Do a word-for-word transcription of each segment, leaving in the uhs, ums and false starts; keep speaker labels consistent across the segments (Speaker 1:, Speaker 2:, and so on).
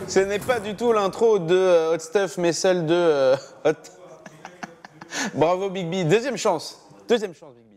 Speaker 1: Ce n'est pas du tout l'intro de euh, HOTStuff, mais celle de euh, Hot. Bravo Big B. Deuxième chance. Deuxième chance, Big B.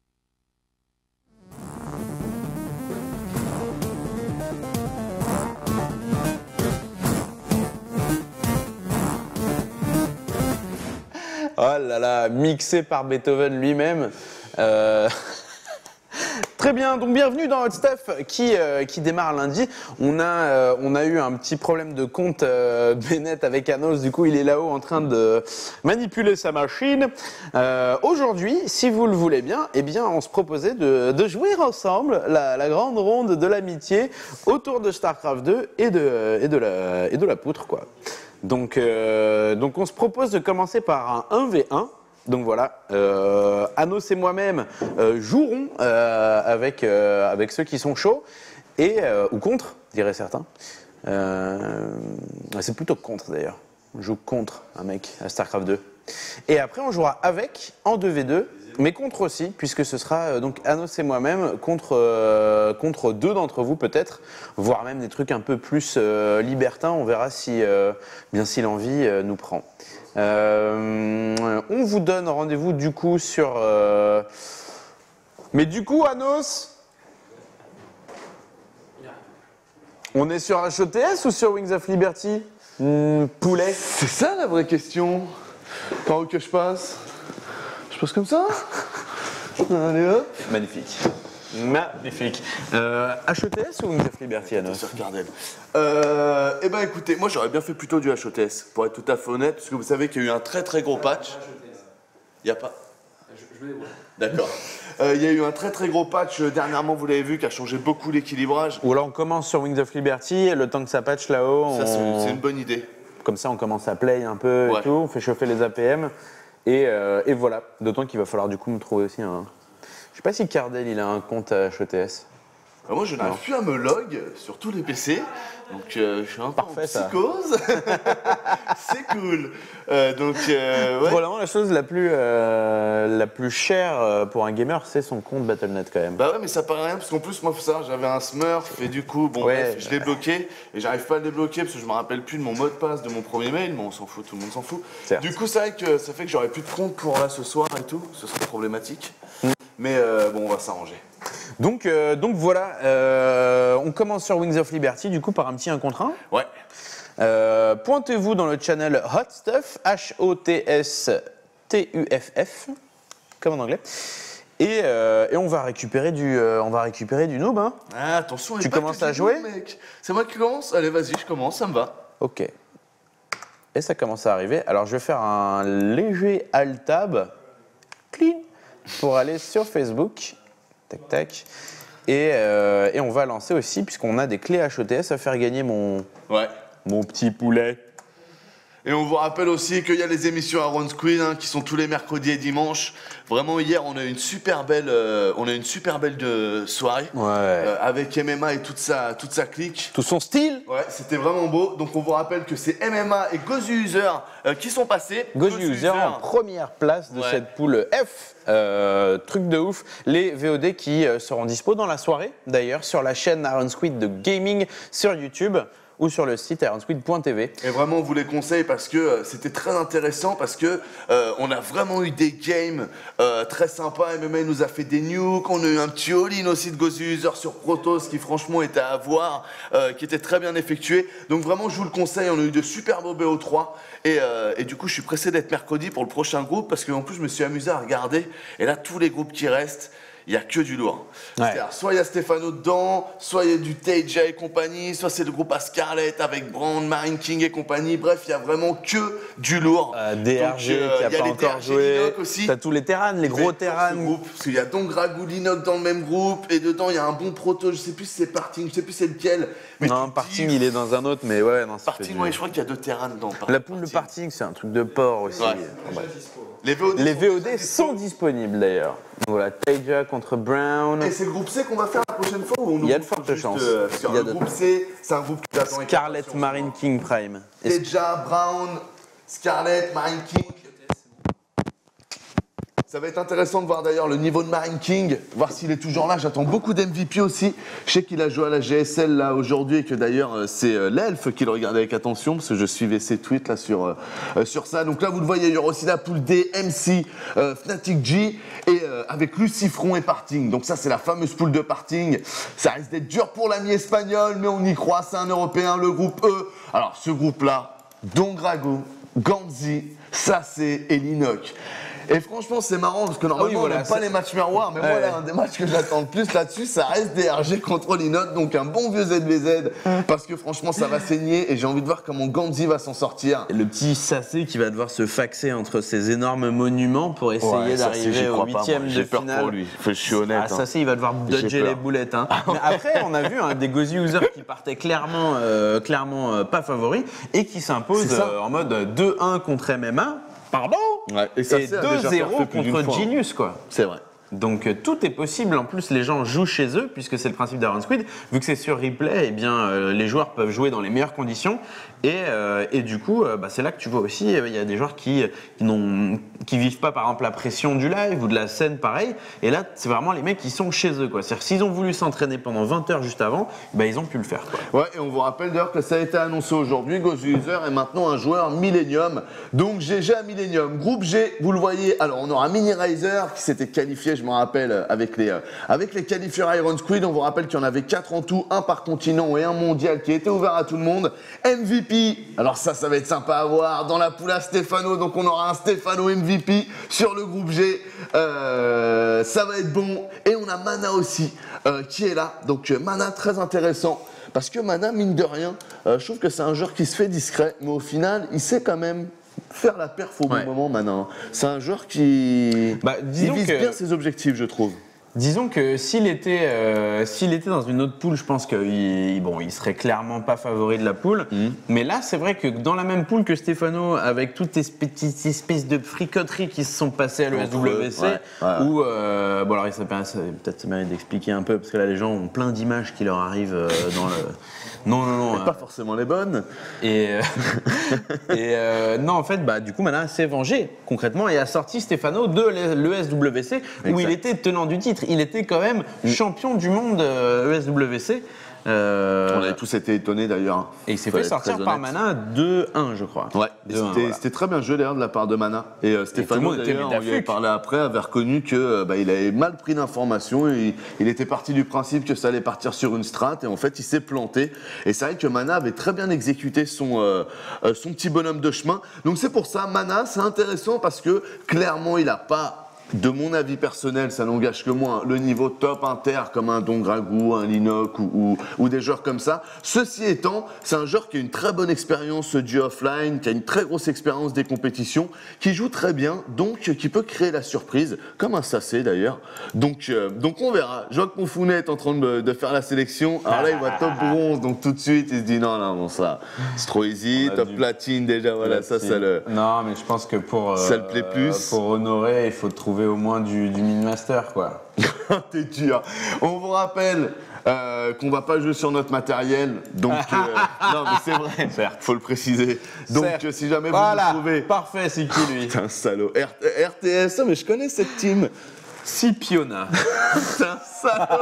Speaker 1: Oh là là, mixé par Beethoven lui-même. Euh... Très bien, donc bienvenue dans HOTStuff qui, euh, qui démarre lundi. On a, euh, on a eu un petit problème de compte euh, Bennett avec Anos, du coup il est là-haut en train de manipuler sa machine. Euh, Aujourd'hui, si vous le voulez bien, eh bien on se proposait de, de jouer ensemble la, la grande ronde de l'amitié autour de Starcraft deux et de, et de, la, et de la poutre, quoi. Donc, euh, donc on se propose de commencer par un un v un. Donc voilà, euh, Anos et moi-même euh, jouerons euh, avec, euh, avec ceux qui sont chauds, et, euh, ou contre, diraient certains. Euh, c'est plutôt contre d'ailleurs. On joue contre un mec à Starcraft deux. Et après on jouera avec en deux v deux, mais contre aussi, puisque ce sera euh, donc Anos et moi-même contre, euh, contre deux d'entre vous peut-être, voire même des trucs un peu plus euh, libertins. On verra si, euh, bien si l'envie euh, nous prend. Euh, on vous donne rendez-vous du coup sur... Euh... Mais du coup, Anos, on est sur H O T S ou sur Wings of Liberty? mmh, Poulet.
Speaker 2: C'est ça la vraie question. Par où que je passe? Je passe comme ça? Allez hop.
Speaker 1: Magnifique. Magnifique. Euh, H O T S ou Wings of Liberty, Anos?
Speaker 2: Sur Cardel. Euh, eh ben écoutez, moi j'aurais bien fait plutôt du H O T S, pour être tout à fait honnête, parce que vous savez qu'il y a eu un très très gros patch. Il n'y a pas. Je, je me débrouille. D'accord. Euh, il y a eu un très très gros patch euh, dernièrement, vous l'avez vu, qui a changé beaucoup l'équilibrage.
Speaker 1: Ou alors on commence sur Wings of Liberty, et le temps que ça patch là-haut,
Speaker 2: Ça
Speaker 1: on...
Speaker 2: c'est une bonne idée.
Speaker 1: Comme ça on commence à play un peu
Speaker 2: Ouais.
Speaker 1: et tout, on fait chauffer les A P M, et, euh, et voilà. D'autant qu'il va falloir du coup me trouver aussi un... Je sais pas si Cardel il a un compte à H O T S.
Speaker 2: Alors moi je n'arrive plus à me log sur tous les P C, donc euh, je suis un peu
Speaker 1: Parfait,
Speaker 2: en psychose. C'est cool. Euh, donc euh, ouais.
Speaker 1: Probablement la chose la plus, euh, la plus chère euh, pour un gamer, c'est son compte Battle point net quand même.
Speaker 2: Bah ouais, mais ça paraît rien parce qu'en plus moi faut savoir, j'avais un Smurf et du coup bon
Speaker 1: Ouais.
Speaker 2: bref, je l'ai bloqué et j'arrive pas à le débloquer parce que je me rappelle plus de mon mot de passe de mon premier mail, mais on s'en fout, tout le monde s'en fout.
Speaker 1: Certes.
Speaker 2: Du coup c'est vrai que ça fait que j'aurai plus de compte pour là ce soir et tout, ce serait problématique. Mm. Mais euh, bon on va s'arranger.
Speaker 1: Donc, euh, donc voilà, euh, on commence sur Wings of Liberty du coup par un petit un contre un.
Speaker 2: Ouais.
Speaker 1: Euh, Pointez-vous dans le channel HOTStuff, H O T S T U F F, comme en anglais. Et, euh, et on va récupérer du, euh, on va récupérer du noob. Hein.
Speaker 2: Ah, attention,
Speaker 1: tu
Speaker 2: pas
Speaker 1: commences à
Speaker 2: du
Speaker 1: jouer
Speaker 2: noob, mec. C'est moi qui commence. Allez, vas-y, je commence, ça me va.
Speaker 1: Ok. Et ça commence à arriver. Alors je vais faire un léger alt-tab, clean, pour aller sur Facebook. Tac, tac. Et, euh, et on va lancer aussi, puisqu'on a des clés H O T S à faire gagner mon,
Speaker 2: ouais.
Speaker 1: mon petit poulet.
Speaker 2: Et on vous rappelle aussi qu'il y a les émissions Iron Squid hein, qui sont tous les mercredis et dimanches. Vraiment hier on a eu une super belle, euh, on a eu une super belle de soirée
Speaker 1: ouais.
Speaker 2: euh, avec M M A et toute sa, toute sa clique.
Speaker 1: Tout son style.
Speaker 2: Ouais, c'était vraiment beau. Donc on vous rappelle que c'est M M A et Gozu User euh, qui sont passés.
Speaker 1: Gozu User en première place de ouais. cette poule F. Euh, truc de ouf. Les V O D qui euh, seront dispo dans la soirée d'ailleurs sur la chaîne Iron Squid de gaming sur YouTube. Ou sur le site iron squid point t v.
Speaker 2: Et vraiment, on vous les conseille parce que euh, c'était très intéressant, parce que euh, on a vraiment eu des games euh, très sympas. M M A nous a fait des nukes, on a eu un petit all-in aussi de Gozu User sur Protoss qui franchement était à voir, euh, qui était très bien effectué. Donc vraiment, je vous le conseille, on a eu de super beaux B O trois. Et, euh, et du coup, je suis pressé d'être mercredi pour le prochain groupe parce qu'en plus, je me suis amusé à regarder. Et là, tous les groupes qui restent, il n'y a que du lourd. Ouais. C'est-à-dire, soit il y a Stefano dedans, soit il y a du Teja et compagnie, soit c'est le groupe à Scarlett avec Brand, Marine King et compagnie. Bref, il n'y a vraiment que du lourd.
Speaker 1: Euh, D R G donc, euh, qui n'a pas encore joué. T'as tous les Terrans, les gros Terrans.
Speaker 2: Parce qu'il y a donc Dragou Linok dans le même groupe et dedans il y a un bon proto, je sais plus si c'est Parting, je sais plus c'est lequel.
Speaker 1: Mais non, Parting il est dans un autre, mais ouais. Non,
Speaker 2: Parting, ouais, je crois qu'il y a deux Terrans dedans.
Speaker 1: La poule de Parting, c'est un truc de porc aussi. Ouais. Ouais.
Speaker 2: Les V O D,
Speaker 1: les V O D sont, sont disponibles d'ailleurs. Voilà, Teja contre Brown.
Speaker 2: Et c'est le groupe C qu'on va faire la prochaine fois ou on
Speaker 1: Il y a de fortes chances.
Speaker 2: Euh, il y a le groupe C, c'est un groupe qui attend.
Speaker 1: Scarlett, Marine King Prime.
Speaker 2: Teja, Brown, Scarlett, Marine King. Ça va être intéressant de voir d'ailleurs le niveau de Marine King, voir s'il est toujours là. J'attends beaucoup d'M V P aussi. Je sais qu'il a joué à la G S L là aujourd'hui et que d'ailleurs euh, c'est euh, l'elfe qui le regardait avec attention parce que je suivais ses tweets là sur, euh, sur ça. Donc là vous le voyez, il y aura aussi la poule D, M C, euh, Fnatic G et euh, avec Lucifron et Parting. Donc ça c'est la fameuse poule de Parting. Ça risque d'être dur pour l'ami espagnol, mais on y croit. C'est un Européen, le groupe E. Alors ce groupe là, Dongrago, Ganzi, Sassé et Linoc. Et franchement, c'est marrant parce que normalement, ah oui, voilà, on n'aime pas les matchs miroirs, mais ouais. moi, là, un des matchs que j'attends le plus là-dessus, ça reste D R G contre Linoc, donc un bon vieux Z B Z, parce que franchement, ça va saigner et j'ai envie de voir comment Ganzi va s'en sortir.
Speaker 1: Et le petit Sassé qui va devoir se faxer entre ces énormes monuments pour essayer ouais, d'arriver au huitième de
Speaker 2: J'ai peur
Speaker 1: finale.
Speaker 2: pour lui, je suis honnête.
Speaker 1: Ah, Sassé, il va devoir dodger les boulettes. Hein. Mais après, on a vu hein, des Gozi users qui partaient clairement, euh, clairement euh, pas favoris et qui s'imposent euh, en mode deux un contre M M A. Pardon
Speaker 2: ouais, Et,
Speaker 1: et deux zéro contre Genius, quoi.
Speaker 2: C'est vrai.
Speaker 1: Donc euh, tout est possible. En plus, les gens jouent chez eux, puisque c'est le principe d'Iron Squid. Vu que c'est sur replay, eh bien, euh, les joueurs peuvent jouer dans les meilleures conditions. Et, euh, et du coup, euh, bah, c'est là que tu vois aussi, il euh, y a des joueurs qui n'ont, qui vivent pas, par exemple, la pression du live ou de la scène, pareil. Et là, c'est vraiment les mecs qui sont chez eux, quoi. C'est-à-dire, s'ils ont voulu s'entraîner pendant vingt heures juste avant, bah, ils ont pu le faire, quoi.
Speaker 2: Ouais, et on vous rappelle d'ailleurs que ça a été annoncé aujourd'hui. Gozi User est maintenant un joueur Millennium. Donc G G à Millennium. Groupe G, vous le voyez. Alors, on aura Mini Riser qui s'était qualifié, je me rappelle, avec les, euh, avec les qualifieurs Iron Squid. On vous rappelle qu'il y en avait quatre en tout, un par continent et un mondial qui était ouvert à tout le monde. M V P. Alors ça, ça va être sympa à voir dans la poule à Stéphano. Donc on aura un Stéphano M V P sur le groupe G. Euh, ça va être bon. Et on a Mana aussi euh, qui est là. Donc euh, Mana très intéressant. Parce que Mana, mine de rien, euh, je trouve que c'est un joueur qui se fait discret. Mais au final, il sait quand même faire la perf au bon ouais. moment maintenant. C'est un joueur qui
Speaker 1: bah,
Speaker 2: il vise
Speaker 1: que...
Speaker 2: bien ses objectifs, je trouve.
Speaker 1: Disons que s'il était, euh, s'il était dans une autre poule, je pense qu'il bon, il serait clairement pas favori de la poule. Mmh. Mais là, c'est vrai que dans la même poule que Stéphano, avec toutes ces petites espèces de fricoteries qui se sont passées à l'E S W C, ouais, ouais. où, euh, bon alors ça, peut-être ça mérite d'expliquer un peu, parce que là, les gens ont plein d'images qui leur arrivent euh, dans le... Non, non, non.
Speaker 2: Euh, pas forcément les bonnes.
Speaker 1: Et, euh, et euh, non, en fait, bah, du coup, Mana s'est vengé concrètement et a sorti Stéphano de l'E S W C où exact. Il était tenant du titre. Il était quand même mmh. champion du monde euh, E S W C.
Speaker 2: Euh... On avait tous été étonnés d'ailleurs.
Speaker 1: Et il s'est fait sortir par Mana deux un, je crois.
Speaker 2: Ouais, c'était, voilà. c'était très bien joué d'ailleurs de la part de Mana. Et euh, Stéphano, d'ailleurs, on lui avait parlé après, avait reconnu qu'il euh, bah, avait mal pris d'informations. Et il, il était parti du principe que ça allait partir sur une strat. Et en fait, il s'est planté. Et c'est vrai que Mana avait très bien exécuté son, euh, euh, son petit bonhomme de chemin. Donc c'est pour ça, Mana, c'est intéressant parce que clairement, il n'a pas... De mon avis personnel, ça n'engage que moi, le niveau top inter comme un Dongragou, un Linoc ou, ou, ou des joueurs comme ça. Ceci étant, c'est un joueur qui a une très bonne expérience du offline, qui a une très grosse expérience des compétitions, qui joue très bien, donc qui peut créer la surprise, comme un Sassé d'ailleurs. Donc, euh, donc on verra. Je vois que mon Founet est en train de, de faire la sélection. Alors là, il voit top bronze, donc tout de suite, il se dit non, non, bon ça, c'est trop easy. Top du... platine déjà, voilà, platine. ça, ça le...
Speaker 1: Non, mais je pense que pour, euh,
Speaker 2: ça le plaît plus.
Speaker 1: Pour honorer, il faut trouver au moins du, du mid-master, quoi.
Speaker 2: T'es dur. On vous rappelle euh, qu'on va pas jouer sur notre matériel, donc euh, non mais c'est vrai, certes, faut le préciser. Donc euh, si jamais
Speaker 1: voilà.
Speaker 2: vous nous trouvez,
Speaker 1: parfait, c'est qui lui?
Speaker 2: T'es un salaud. R- RTS, mais je connais cette team.
Speaker 1: Scipiona.
Speaker 2: C'est un salaud.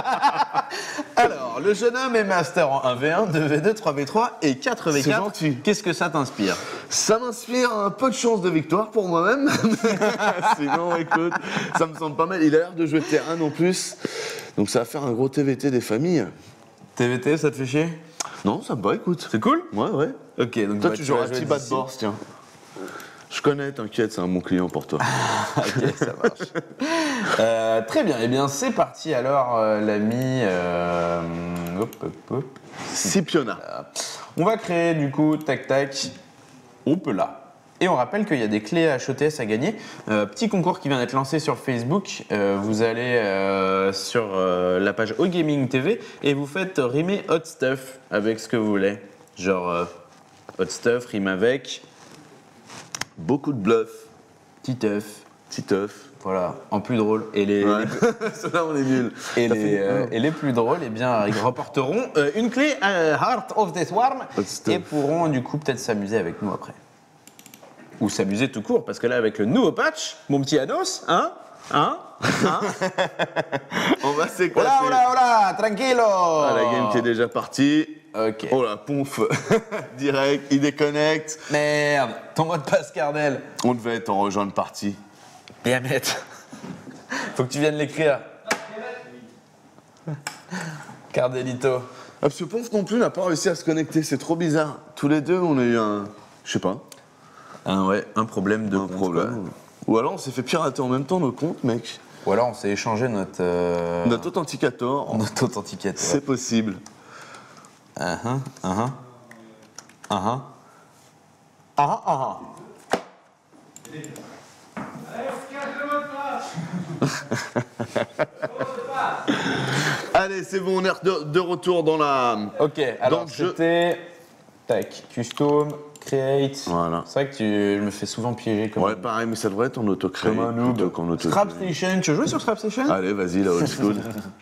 Speaker 1: Alors, le jeune homme est master en un v un, deux v deux, trois v trois et quatre v quatre.
Speaker 2: C'est gentil.
Speaker 1: Qu'est-ce que ça t'inspire?
Speaker 2: Ça m'inspire un peu de chance de victoire pour moi-même. Sinon, écoute, ça me semble pas mal. Il a l'air de jouer T un en plus. Donc ça va faire un gros T V T des familles.
Speaker 1: T V T, ça te fait chier?
Speaker 2: Non, ça me va, écoute.
Speaker 1: C'est cool?
Speaker 2: Ouais, ouais.
Speaker 1: Ok, donc
Speaker 2: toi,
Speaker 1: bah,
Speaker 2: tu joues à petit bad bourse, tiens. Je connais, t'inquiète, c'est un bon client pour toi.
Speaker 1: Ok, ça marche. euh, très bien, eh bien c'est parti alors, euh, l'ami. Euh, hop, hop, hop.
Speaker 2: Scipiona.
Speaker 1: On va créer du coup, tac tac, hop là. Et on rappelle qu'il y a des clés H O T S à gagner. Euh, petit concours qui vient d'être lancé sur Facebook. Euh, vous allez euh, sur euh, la page O Gaming T V et vous faites rimer HOTStuff avec ce que vous voulez. Genre euh, HOTStuff rime avec.
Speaker 2: Beaucoup de bluff.
Speaker 1: Titeuf.
Speaker 2: Titeuf.
Speaker 1: Voilà, en plus drôle. Et les,
Speaker 2: ouais.
Speaker 1: les...
Speaker 2: Là, on est nuls.
Speaker 1: Et, les, euh, et les plus drôles, eh bien, ils remporteront euh, une clé euh, Heart of the Swarm et pourront du coup peut-être s'amuser avec nous après. ou s'amuser tout court, parce que là, avec le nouveau patch, mon petit Anos, hein, hein, hein,
Speaker 2: On va s'éclater.
Speaker 1: Hola, hola, hola, tranquilo.
Speaker 2: Ah, la game qui est déjà partie.
Speaker 1: Ok.
Speaker 2: Oh la ponf, direct, il déconnecte.
Speaker 1: Merde, ton mot de passe, Cardel.
Speaker 2: On devait être en rejoindre partie.
Speaker 1: Et Ahmed, faut que tu viennes l'écrire. Cardelito.
Speaker 2: Ah, parce que Ponf non plus n'a pas réussi à se connecter, c'est trop bizarre. Tous les deux, on a eu un. Je sais pas.
Speaker 1: Un, ouais, un problème de
Speaker 2: un
Speaker 1: compte,
Speaker 2: problème. Ou alors on s'est fait pirater en même temps nos comptes, mec.
Speaker 1: Ou alors on s'est échangé notre. Euh...
Speaker 2: Notre authenticator.
Speaker 1: Notre authenticateur.
Speaker 2: C'est possible.
Speaker 1: Ah ah, ah ah. Ah ah. Ah ah.
Speaker 2: Allez, c'est bon, on est de, de retour dans la.
Speaker 1: Ok, alors
Speaker 2: le jeu.
Speaker 1: c'était. Tac, custom, create.
Speaker 2: Voilà.
Speaker 1: C'est vrai que tu je me fais souvent piéger comme
Speaker 2: Ouais, pareil, mais ça devrait être en auto-créé.
Speaker 1: Comme un noob.
Speaker 2: plutôt qu'en auto-créé.
Speaker 1: Scrap Station, tu veux jouer sur Scrap Station?
Speaker 2: Allez, vas-y, la old school.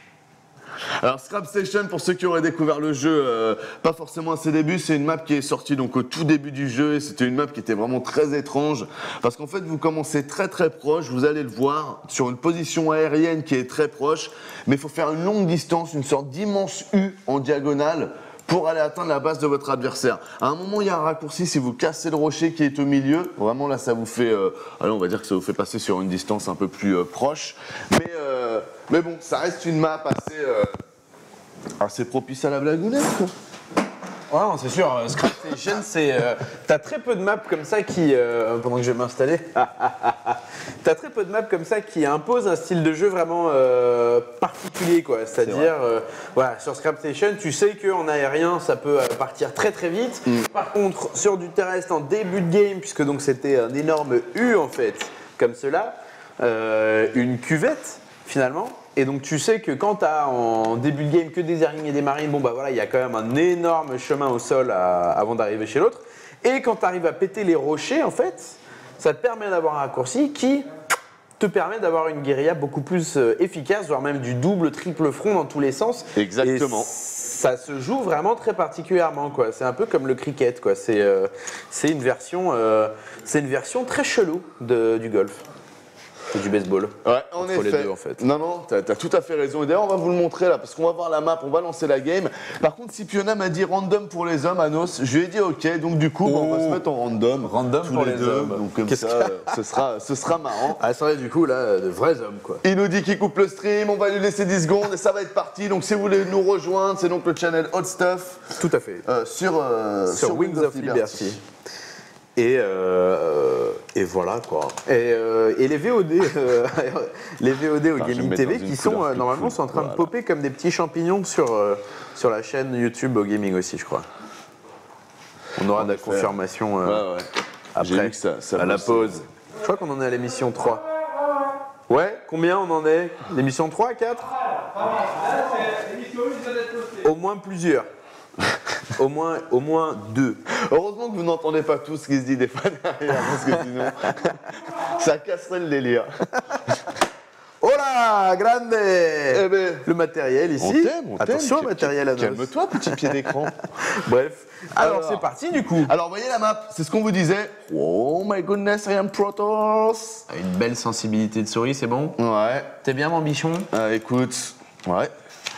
Speaker 2: Alors, Scrap Station, pour ceux qui auraient découvert le jeu, euh, pas forcément à ses débuts, c'est une map qui est sortie donc au tout début du jeu et c'était une map qui était vraiment très étrange parce qu'en fait, vous commencez très très proche, vous allez le voir, sur une position aérienne qui est très proche, mais il faut faire une longue distance, une sorte d'immense U en diagonale pour aller atteindre la base de votre adversaire. À un moment, il y a un raccourci, si vous cassez le rocher qui est au milieu, vraiment là, ça vous fait, euh, allez, on va dire que ça vous fait passer sur une distance un peu plus euh, proche, mais, euh, mais bon, ça reste une map assez, euh, assez propice à la blagounette, quoi.
Speaker 1: Ouais, non, c'est sûr. euh, Scrap Station, c'est. euh, T'as très peu de maps comme ça qui. euh, pendant que je vais m'installer. T'as très peu de maps comme ça qui imposent un style de jeu vraiment euh, particulier, quoi. C'est-à-dire, euh, voilà, sur Scrap Station, tu sais qu'en aérien, ça peut euh, partir très très vite.
Speaker 2: Mm.
Speaker 1: Par contre, sur du terrestre, en début de game, puisque donc c'était un énorme U en fait, comme cela, euh, une cuvette finalement. Et donc tu sais que quand tu as en début de game que des airings et des marines, bon bah voilà, il y a quand même un énorme chemin au sol à- avant d'arriver chez l'autre. Et quand tu arrives à péter les rochers, en fait, ça te permet d'avoir un raccourci qui te permet d'avoir une guérilla beaucoup plus euh, efficace, voire même du double, triple front dans tous les sens.
Speaker 2: Exactement.
Speaker 1: Et ça se joue vraiment très particulièrement, quoi. C'est un peu comme le cricket, quoi. C'est euh, c'est une version, euh, c'est une version très chelou de, du golf. Et du baseball.
Speaker 2: Ouais, en
Speaker 1: Entre
Speaker 2: effet.
Speaker 1: les deux, en fait.
Speaker 2: Non, non, t'as as tout à fait raison. Et d'ailleurs, on va vous le montrer là, parce qu'on va voir la map, on va lancer la game. Par contre, Scipiona m'a dit random pour les hommes, Anos. Je lui ai dit ok, donc du coup, bah, on va
Speaker 1: Oh.
Speaker 2: se mettre en random.
Speaker 1: Random
Speaker 2: tous
Speaker 1: pour
Speaker 2: les
Speaker 1: les
Speaker 2: deux.
Speaker 1: hommes.
Speaker 2: Donc comme
Speaker 1: Qu'est-ce
Speaker 2: ça,
Speaker 1: qu'il y a
Speaker 2: euh, ce sera, ce sera marrant.
Speaker 1: Ah, c'est vrai, du coup, là, de vrais hommes, quoi.
Speaker 2: Il nous dit qu'il coupe le stream, on va lui laisser dix secondes et ça va être parti. Donc si vous voulez nous rejoindre, c'est donc le channel HOTStuff
Speaker 1: Tout à fait.
Speaker 2: euh, sur, euh,
Speaker 1: Sur Wings of Liberty. Et, euh, et voilà quoi. Et, euh, et les V O D, euh, les V O D au
Speaker 2: Enfin, je vais
Speaker 1: Gaming
Speaker 2: me
Speaker 1: T V
Speaker 2: mettre dans
Speaker 1: qui
Speaker 2: une
Speaker 1: sont
Speaker 2: couleur
Speaker 1: euh,
Speaker 2: plus
Speaker 1: normalement
Speaker 2: cool.
Speaker 1: sont en train
Speaker 2: Voilà.
Speaker 1: de popper comme des petits champignons sur, euh, sur la chaîne YouTube au Gaming aussi, je crois. On aura
Speaker 2: En
Speaker 1: de la
Speaker 2: effet.
Speaker 1: confirmation euh,
Speaker 2: Ouais, ouais. J'ai
Speaker 1: après,
Speaker 2: vu que ça, ça
Speaker 1: à la
Speaker 2: bosse.
Speaker 1: pause. Je crois qu'on en est à l'émission trois. Ouais, combien on en est? L'émission trois, quatre? Au moins plusieurs. Au moins, au moins deux.
Speaker 2: Heureusement que vous n'entendez pas tout ce qui se dit des fois derrière, parce que sinon, ça casserait le délire.
Speaker 1: Hola, grande.
Speaker 2: Eh ben,
Speaker 1: Le matériel ici.
Speaker 2: on t'aime, on t'aime.
Speaker 1: Attention au
Speaker 2: Calme-
Speaker 1: matériel à nos.
Speaker 2: Calme-toi, petit pied d'écran.
Speaker 1: Bref. Alors,
Speaker 2: Alors.
Speaker 1: c'est parti du coup.
Speaker 2: Alors, voyez la map, c'est ce qu'on vous disait. Oh my goodness, I am Protoss.
Speaker 1: Une belle sensibilité de souris, c'est bon?
Speaker 2: Ouais,
Speaker 1: T'es bien mon bichon?
Speaker 2: euh, écoute, ouais.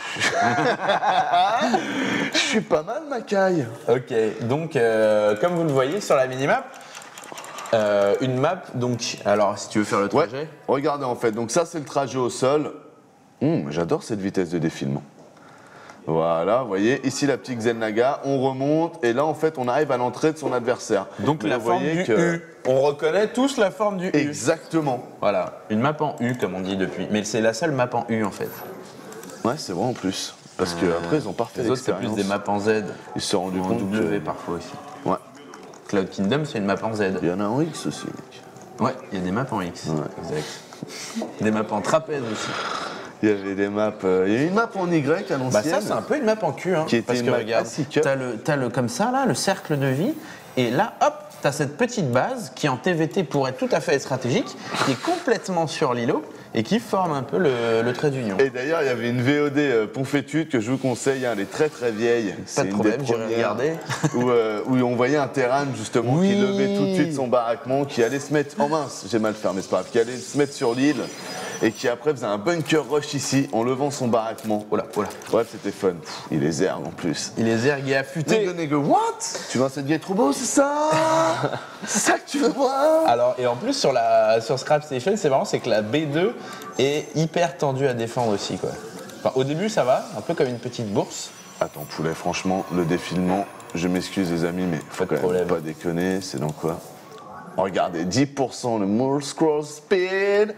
Speaker 2: Je suis pas mal, ma caille.
Speaker 1: Ok, donc euh, comme vous le voyez sur la minimap, euh, une map, donc, alors si tu veux faire le
Speaker 2: Ouais,
Speaker 1: trajet.
Speaker 2: regardez en fait, donc ça c'est le trajet au sol. Hum, j'adore cette vitesse de défilement. Voilà, vous voyez, ici la petite Xelnaga, on remonte et là en fait on arrive à l'entrée de son adversaire.
Speaker 1: Donc
Speaker 2: Mais
Speaker 1: la
Speaker 2: vous
Speaker 1: forme
Speaker 2: voyez
Speaker 1: du
Speaker 2: que-
Speaker 1: U. On reconnaît tous la forme du U.
Speaker 2: Exactement.
Speaker 1: Voilà, une map en U comme on dit depuis. Mais c'est la seule map en U en fait.
Speaker 2: Ouais, c'est vrai en plus. Parce que après ils ont pas fait
Speaker 1: Les autres c'est plus
Speaker 2: l'expérience.
Speaker 1: des maps en Z.
Speaker 2: Ils se sont rendus
Speaker 1: En
Speaker 2: compte
Speaker 1: W
Speaker 2: que-
Speaker 1: parfois aussi.
Speaker 2: Ouais.
Speaker 1: Cloud Kingdom c'est une map en Z.
Speaker 2: Il y en a en X aussi, mec.
Speaker 1: Ouais, il y a des maps en X.
Speaker 2: Ouais.
Speaker 1: Exact. Des maps en trapèze aussi.
Speaker 2: Il y avait des maps. euh, Il y a une map en Y à l'ancienne.
Speaker 1: Bah ça c'est un peu une map en Q hein.
Speaker 2: Qui était
Speaker 1: parce
Speaker 2: une
Speaker 1: que
Speaker 2: map
Speaker 1: regarde,
Speaker 2: classique.
Speaker 1: t'as le, t'as le comme ça là, le cercle de vie, Et là, hop, tu as cette petite base qui en T V T pourrait tout à fait être stratégique, qui est complètement sur l'îlot et qui forme un peu le, le trait d'union.
Speaker 2: Et d'ailleurs, il y avait une V O D euh, Ponfétude que je vous conseille, hein, elle est très très vieille.
Speaker 1: Pas de problème, j'irai regarder.
Speaker 2: Où, euh, où on voyait un terrain justement
Speaker 1: Oui.
Speaker 2: qui levait tout de suite son baraquement, qui allait se mettre en mince, j'ai mal fait, mais c'est pas grave, qui allait se mettre sur l'île et qui après faisait un bunker rush ici en levant son baraquement.
Speaker 1: Oh là, oh là.
Speaker 2: Bref, c'était fun. Pff, il est zerg en plus.
Speaker 1: Il est zerg et affûté.
Speaker 2: Nègre, nègre, what? Tu vois cette vieille trop beau, c'est ça? C'est ça que tu veux voir?
Speaker 1: Alors, et en plus, sur, la, sur Scrap Station, c'est marrant, c'est que la B deux est hyper tendue à défendre aussi, quoi. Enfin, au début, ça va, un peu comme une petite bourse.
Speaker 2: Attends, poulet, franchement, le défilement, je m'excuse les amis, mais faut
Speaker 1: Pas de
Speaker 2: quand même
Speaker 1: problème.
Speaker 2: pas déconner, c'est dans quoi? Regardez, dix pour cent le more scroll speed.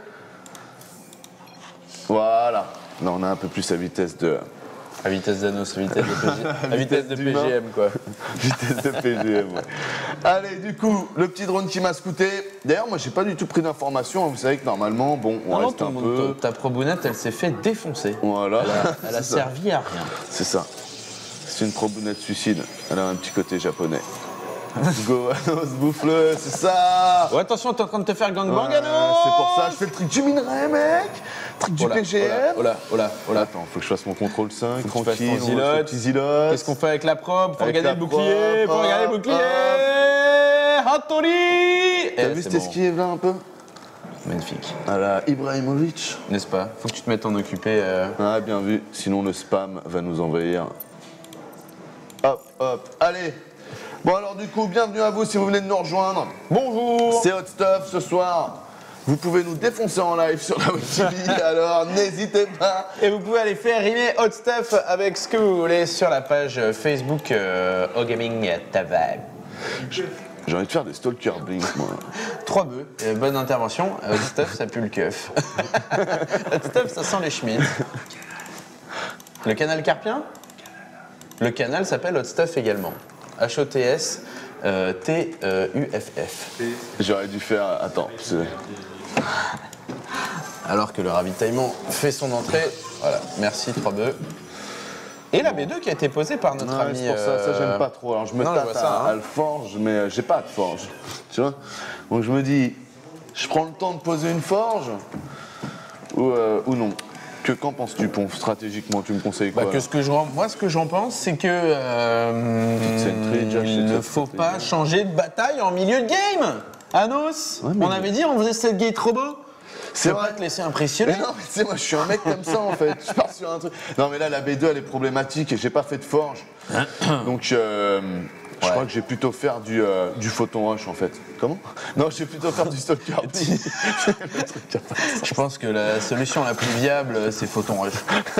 Speaker 2: Voilà. Là, on a un peu plus à vitesse de...
Speaker 1: À vitesse d'Anos, à vitesse de P G, à vitesse de P G M, quoi.
Speaker 2: vitesse de P G M, ouais. Allez, du coup, le petit drone qui m'a scouté. D'ailleurs, moi, j'ai pas du tout pris d'informations. Vous savez que normalement, bon, on
Speaker 1: Non, non,
Speaker 2: reste
Speaker 1: ton-
Speaker 2: un peu...
Speaker 1: Ta probounette, elle s'est fait défoncer.
Speaker 2: Voilà.
Speaker 1: Elle a, elle a
Speaker 2: C'est ça.
Speaker 1: servi à rien.
Speaker 2: C'est ça. C'est une probounette suicide. Elle a un petit côté japonais. Go, Anos, bouffe-le, c'est ça.
Speaker 1: Oh, attention, t'es en train de te faire gangbang,
Speaker 2: Ouais,
Speaker 1: Anos.
Speaker 2: c'est pour ça, je fais le truc du minerai, mec. Truc du
Speaker 1: Oh là,
Speaker 2: P G M.
Speaker 1: Oh là, oh là, oh là.
Speaker 2: Attends, faut que je fasse mon contrôle cinq,
Speaker 1: Faut que tu fasses
Speaker 2: tranquille,
Speaker 1: ton
Speaker 2: on va
Speaker 1: zilote.
Speaker 2: faire petit zilote.
Speaker 1: Qu'est-ce qu'on fait avec la probe? Faut
Speaker 2: Avec
Speaker 1: regarder
Speaker 2: la
Speaker 1: le bouclier,
Speaker 2: probe,
Speaker 1: faut regarder le
Speaker 2: hop,
Speaker 1: bouclier. Hattori.
Speaker 2: T'as
Speaker 1: Eh,
Speaker 2: vu
Speaker 1: c'est
Speaker 2: cette
Speaker 1: bon.
Speaker 2: esquive là un peu?
Speaker 1: Magnifique.
Speaker 2: À la Ibrahimovic.
Speaker 1: N'est-ce pas? Faut que tu te mettes en occupé. euh.
Speaker 2: Ah, bien vu, sinon le spam va nous envahir. Hop, hop, allez. Bon alors du coup, bienvenue à vous si vous venez de nous rejoindre.
Speaker 1: Bonjour.
Speaker 2: C'est HOTStuff ce soir. Vous pouvez nous défoncer en live sur la web T V, alors n'hésitez pas.
Speaker 1: Et vous pouvez aller faire rimer HOTStuff avec ce que vous voulez sur la page Facebook euh, Ogaming Taval.
Speaker 2: J'ai envie de faire des stalker blink, moi.
Speaker 1: Trois bœufs, euh, bonne intervention. HOTStuff, ça pue le keuf. HOTStuff, ça sent les schmitts. Le canal carpien? Le canal s'appelle HOTStuff également. H O T S T U F F.
Speaker 2: J'aurais dû faire. Attends, c'est.
Speaker 1: Alors que le ravitaillement fait son entrée. Voilà, merci trois bœufs. Et la B deux qui a été posée par notre
Speaker 2: Non,
Speaker 1: ami.
Speaker 2: c'est pour ça, ça j'aime pas trop. Alors je me
Speaker 1: Non, je
Speaker 2: tâte
Speaker 1: vois ça,
Speaker 2: à,
Speaker 1: hein.
Speaker 2: à le forge, mais euh, j'ai pas de forge. Tu vois? Donc je me dis, je prends le temps de poser une forge ou, euh, ou non. Que qu'en penses-tu, Ponf? Stratégiquement, tu me conseilles quoi?
Speaker 1: Bah, que
Speaker 2: là
Speaker 1: ce que je, moi, ce que j'en pense, c'est que euh,
Speaker 2: Petite centrée, déjà, je sais
Speaker 1: il ne
Speaker 2: déjà,
Speaker 1: faut
Speaker 2: c'était
Speaker 1: pas
Speaker 2: bien.
Speaker 1: changer de bataille en milieu de game. Anos,
Speaker 2: Ouais, mais-
Speaker 1: on avait dit on faisait cette gate robot.
Speaker 2: C'est
Speaker 1: Faut
Speaker 2: vrai.
Speaker 1: pas te laisser impressionner.
Speaker 2: Mais non, mais tu sais, moi je suis un mec comme ça en fait. Je pars sur un truc. Non, mais là la B deux elle est problématique et j'ai pas fait de forge. Donc euh, je
Speaker 1: Ouais.
Speaker 2: crois que j'ai plutôt faire du, euh, du photon rush en fait. Comment? Non, je vais plutôt faire du stalker. Le truc qui a pas de sens.
Speaker 1: Je pense que la solution la plus viable, c'est Photon Rush.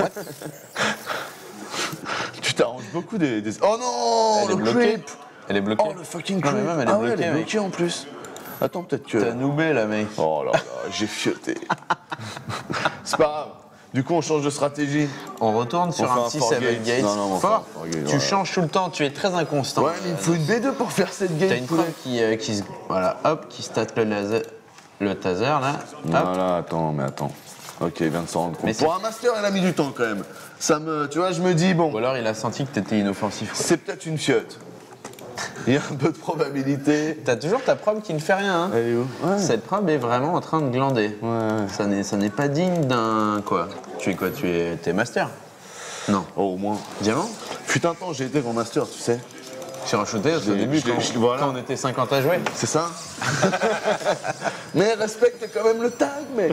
Speaker 2: Tu t'arranges beaucoup des, des- Oh non,
Speaker 1: Elle
Speaker 2: le
Speaker 1: est bloquée.
Speaker 2: creep.
Speaker 1: Elle est bloquée.
Speaker 2: Oh le fucking
Speaker 1: Non,
Speaker 2: creep.
Speaker 1: mais même, elle est
Speaker 2: ah ouais,
Speaker 1: bloquée,
Speaker 2: elle est
Speaker 1: mec.
Speaker 2: bloquée en plus. Attends, peut-être que.
Speaker 1: T'as noobé là, mec.
Speaker 2: Oh là là, j'ai fioté. C'est pas grave. Du coup, on change de stratégie.
Speaker 1: On retourne sur
Speaker 2: On fait
Speaker 1: un
Speaker 2: un
Speaker 1: petit
Speaker 2: fort
Speaker 1: Seven
Speaker 2: gate.
Speaker 1: Gates.
Speaker 2: Non, non, on fait
Speaker 1: Fort.
Speaker 2: un fort gate,
Speaker 1: Tu
Speaker 2: voilà.
Speaker 1: changes tout le temps, tu es très inconstant.
Speaker 2: Ouais, mais il me faut une B deux pour faire cette game.
Speaker 1: T'as une
Speaker 2: poulet.
Speaker 1: probe qui, euh, qui se. Voilà, hop, qui state le laser. Le taser là. Hop.
Speaker 2: Voilà, attends, mais attends. Ok, il vient de s'en rendre
Speaker 1: Mais
Speaker 2: compte.
Speaker 1: c'est-
Speaker 2: Pour un master, il a mis du temps quand même. Ça me, tu vois, je me dis, bon,
Speaker 1: Ou alors il a senti que t'étais inoffensif. quoi.
Speaker 2: c'est peut-être une fiotte. Il y a un peu de probabilité.
Speaker 1: T'as toujours ta probe qui ne fait rien. Hein.
Speaker 2: Elle est où? Ouais.
Speaker 1: Cette probe est vraiment en train de glander.
Speaker 2: Ouais, ouais.
Speaker 1: Ça n'est, ça n'est pas digne d'un quoi. Tu es quoi? Tu es, t'es master? Non.
Speaker 2: Oh, au moins.
Speaker 1: Diamant?
Speaker 2: Fut un temps, j'ai été grand master, tu sais.
Speaker 1: J'ai racheté au
Speaker 2: Je l'ai-
Speaker 1: début
Speaker 2: je l'ai-
Speaker 1: quand,
Speaker 2: je- voilà.
Speaker 1: quand on était cinquante à jouer.
Speaker 2: C'est ça? Mais respecte quand même le tag, mec.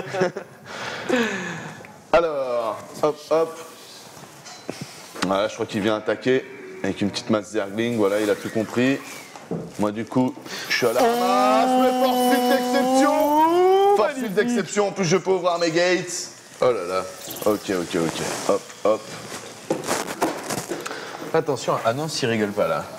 Speaker 2: Alors, hop, hop. Voilà, je crois qu'il vient attaquer avec une petite masse zergling. Voilà, il a tout compris. Moi, du coup, je suis à la ramasse. Mais force field d'exception. Force field d'exception. En plus, je peux ouvrir mes gates. Oh là là. Ok, ok, ok. Hop, hop.
Speaker 1: Attention, ah non, s'il rigole pas là.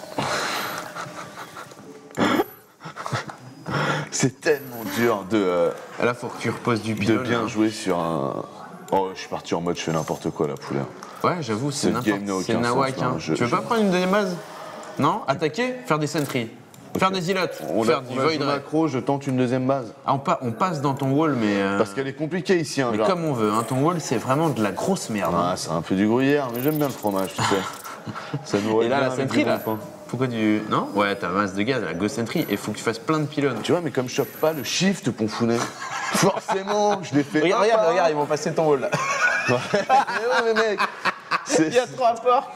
Speaker 2: C'est tellement dur de, euh,
Speaker 1: Là, faut que tu reposes du
Speaker 2: de
Speaker 1: pied.
Speaker 2: bien jouer sur un. Oh, je suis parti en mode je fais n'importe quoi, la poulet.
Speaker 1: Ouais, j'avoue, c'est
Speaker 2: Cette
Speaker 1: n'importe
Speaker 2: game n'a
Speaker 1: C'est
Speaker 2: aucun
Speaker 1: nawak.
Speaker 2: sens, là.
Speaker 1: Hein.
Speaker 2: Je-
Speaker 1: tu veux
Speaker 2: je-
Speaker 1: pas prendre une deuxième base? Non? Attaquer? Faire des sentries. Faire des îlots.
Speaker 2: On
Speaker 1: faire
Speaker 2: a,
Speaker 1: du
Speaker 2: on a
Speaker 1: void
Speaker 2: joué
Speaker 1: ray.
Speaker 2: macro, je tente une deuxième base.
Speaker 1: Ah, on, pa- on passe dans ton wall, mais. euh,
Speaker 2: Parce qu'elle est compliquée ici, hein,
Speaker 1: mais
Speaker 2: genre.
Speaker 1: comme on veut. Hein. Ton wall, c'est vraiment de la grosse merde. hein.
Speaker 2: Ah, c'est un peu du gruyère, mais j'aime bien le fromage, tu sais. Ça nous
Speaker 1: Et là, la sentry, là. Pourquoi tu... Non. Ouais, t'as masse de gaz, la Ghost Entry, et faut que tu fasses plein de pylônes.
Speaker 2: Tu vois, mais comme je chope pas le shift, Ponfounet, forcément, je l'ai fait.
Speaker 1: Regarde,
Speaker 2: un
Speaker 1: regarde,
Speaker 2: par
Speaker 1: regarde,
Speaker 2: un.
Speaker 1: ils vont passer ton hall là.
Speaker 2: Ouais, mais ouais, mais mec,
Speaker 1: Il y a trois portes.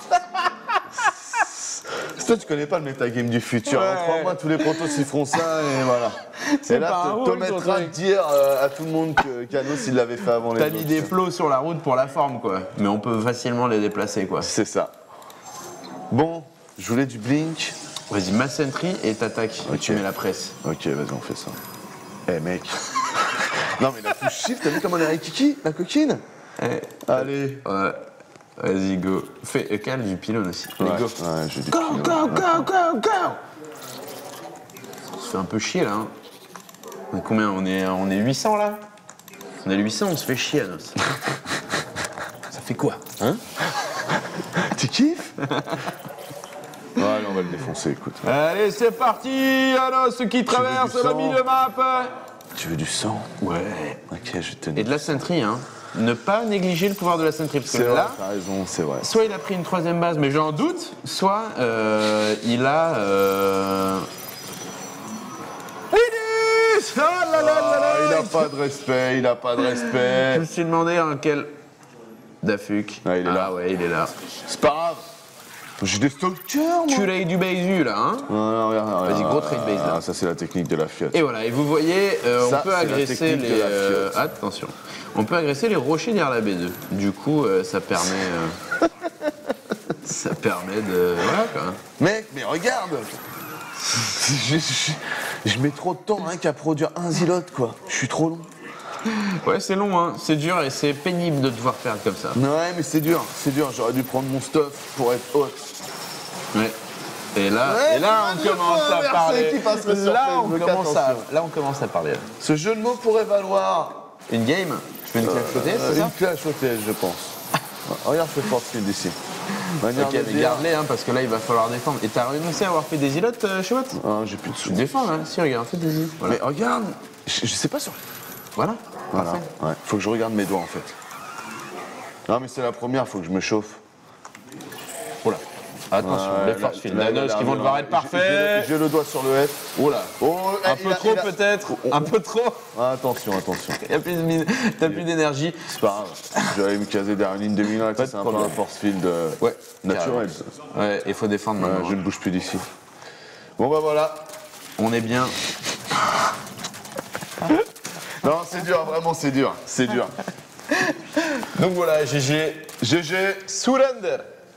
Speaker 2: toi, tu connais pas le metagame du futur.
Speaker 1: Ouais.
Speaker 2: En trois mois, tous les protos s'y feront ça et voilà.
Speaker 1: C'est
Speaker 2: Et là,
Speaker 1: pas un
Speaker 2: te-
Speaker 1: rôle,
Speaker 2: t'omettras
Speaker 1: ton
Speaker 2: de
Speaker 1: truc.
Speaker 2: dire euh, à tout le monde que Canos, il l'avait fait avant les
Speaker 1: T'as
Speaker 2: autres.
Speaker 1: mis des plots sur la route pour la forme, quoi. Mais on peut facilement les déplacer, quoi.
Speaker 2: C'est ça. Bon, je voulais du blink.
Speaker 1: Vas-y, mass entry et t'attaques. Et
Speaker 2: Ok.
Speaker 1: tu mets la presse.
Speaker 2: Ok, vas-y, on fait ça. Eh mec. Non mais la touche shift, t'as vu comment elle est kiki, la coquine?
Speaker 1: Eh,
Speaker 2: Allez.
Speaker 1: ouais. Vas-y, go. Fais, euh, cale du pylône aussi.
Speaker 2: Ouais,
Speaker 1: Allez, go.
Speaker 2: ouais, j'ai du
Speaker 1: Go,
Speaker 2: pylône.
Speaker 1: go, go, go, go. On se fait un peu chier, là. Hein. On est combien on est, on est huit cents, là. On est huit cents, on se fait chier, Anos. Ça fait quoi, hein?
Speaker 2: Tu kiffes? Ouais, allez, on va le défoncer, écoute.
Speaker 1: Allez, c'est parti, Anos, qui traverse
Speaker 2: du
Speaker 1: la
Speaker 2: sang
Speaker 1: mini-map.
Speaker 2: Tu veux du sang?
Speaker 1: Ouais.
Speaker 2: Ok, je vais te
Speaker 1: Et de la sentry, hein. Ne pas négliger le pouvoir de la sentry, parce que
Speaker 2: C'est vrai,
Speaker 1: là,
Speaker 2: t'as raison, c'est vrai.
Speaker 1: soit il a pris une troisième base, mais j'en doute, soit euh, il a... Euh... Finish. Oh là là là
Speaker 2: Ah,
Speaker 1: là.
Speaker 2: il a pas de respect, il a pas de
Speaker 1: Je
Speaker 2: respect.
Speaker 1: me suis demandé en quel... Dafuk.
Speaker 2: Ah, il est là.
Speaker 1: ouais, il est là.
Speaker 2: C'est pas grave. J'ai des stalkers, moi.
Speaker 1: Tu l'as eu du Baisu, là, hein.
Speaker 2: Non, non, regarde, regarde.
Speaker 1: Vas-y, gros trade base, là.
Speaker 2: Ah, ça, c'est la technique de la fiotte.
Speaker 1: Et voilà, et vous voyez, euh, on
Speaker 2: Ça,
Speaker 1: peut
Speaker 2: c'est la
Speaker 1: agresser
Speaker 2: technique de
Speaker 1: les...
Speaker 2: la
Speaker 1: euh,
Speaker 2: fiotte.
Speaker 1: attention. On peut agresser les rochers derrière la B deux. Du coup, euh, ça permet... euh, ça permet de... Voilà, quoi.
Speaker 2: Mec, mais regarde. je, je- je mets trop de temps rien qu'à produire un zilote, quoi. Je suis trop long.
Speaker 1: Ouais, c'est long, hein. C'est dur et c'est pénible de devoir perdre comme ça.
Speaker 2: Ouais, mais c'est dur, c'est dur. J'aurais dû prendre mon stuff pour être hot.
Speaker 1: Ouais. Et là,
Speaker 2: Ouais,
Speaker 1: et là
Speaker 2: mais
Speaker 1: on
Speaker 2: je
Speaker 1: commence
Speaker 2: vois un
Speaker 1: à
Speaker 2: verset
Speaker 1: parler.
Speaker 2: qui passerait sur
Speaker 1: Là, on
Speaker 2: Facebook,
Speaker 1: commence à,
Speaker 2: attention.
Speaker 1: là, on commence à parler.
Speaker 2: Ce jeu de mots pourrait valoir
Speaker 1: Une game. Tu fais une claque flottée,
Speaker 2: euh,
Speaker 1: c'est ça
Speaker 2: une clash au T S, je pense. Ouais, regarde ce force field ici. Manière
Speaker 1: Ok,
Speaker 2: de
Speaker 1: mais
Speaker 2: dire-
Speaker 1: garde-les, hein, parce que là, il va falloir défendre. Et t'as réussi à avoir fait des îlots euh, chez Watt?
Speaker 2: Ah, j'ai plus de sous.
Speaker 1: Tu défends, là. Si, regarde, fais des îlots. Voilà.
Speaker 2: Mais regarde, je, je sais pas sur.
Speaker 1: Voilà.
Speaker 2: Voilà.
Speaker 1: Parfait.
Speaker 2: Ouais. Faut que je regarde mes doigts en fait. Non mais c'est la première, faut que je me chauffe.
Speaker 1: Oula. Attention,
Speaker 2: Ouais,
Speaker 1: les force
Speaker 2: là-
Speaker 1: field
Speaker 2: là,
Speaker 1: d'Anos
Speaker 2: là,
Speaker 1: qui vont
Speaker 2: là,
Speaker 1: devoir
Speaker 2: là,
Speaker 1: être
Speaker 2: j'ai-
Speaker 1: parfaits.
Speaker 2: J'ai le, j'ai le doigt sur le F.
Speaker 1: Oula.
Speaker 2: Oh,
Speaker 1: Un
Speaker 2: il
Speaker 1: peu
Speaker 2: a-
Speaker 1: trop,
Speaker 2: il a-
Speaker 1: peut-être.
Speaker 2: On-
Speaker 1: Un peu trop.
Speaker 2: Ah, attention, attention.
Speaker 1: Y a plus de mine. T'as plus d'énergie.
Speaker 2: C'est pas grave. Je vais aller me caser derrière une ligne de mine là,
Speaker 1: Pas de
Speaker 2: c'est un peu
Speaker 1: problème.
Speaker 2: un force field euh,
Speaker 1: Ouais.
Speaker 2: naturel.
Speaker 1: Ouais, il faut défendre
Speaker 2: Ouais,
Speaker 1: maintenant.
Speaker 2: je ne bouge plus d'ici. Bon bah voilà.
Speaker 1: On est bien.
Speaker 2: Non, c'est dur, vraiment c'est dur. C'est dur.
Speaker 1: Donc voilà, G G.
Speaker 2: G G.
Speaker 1: Surrender.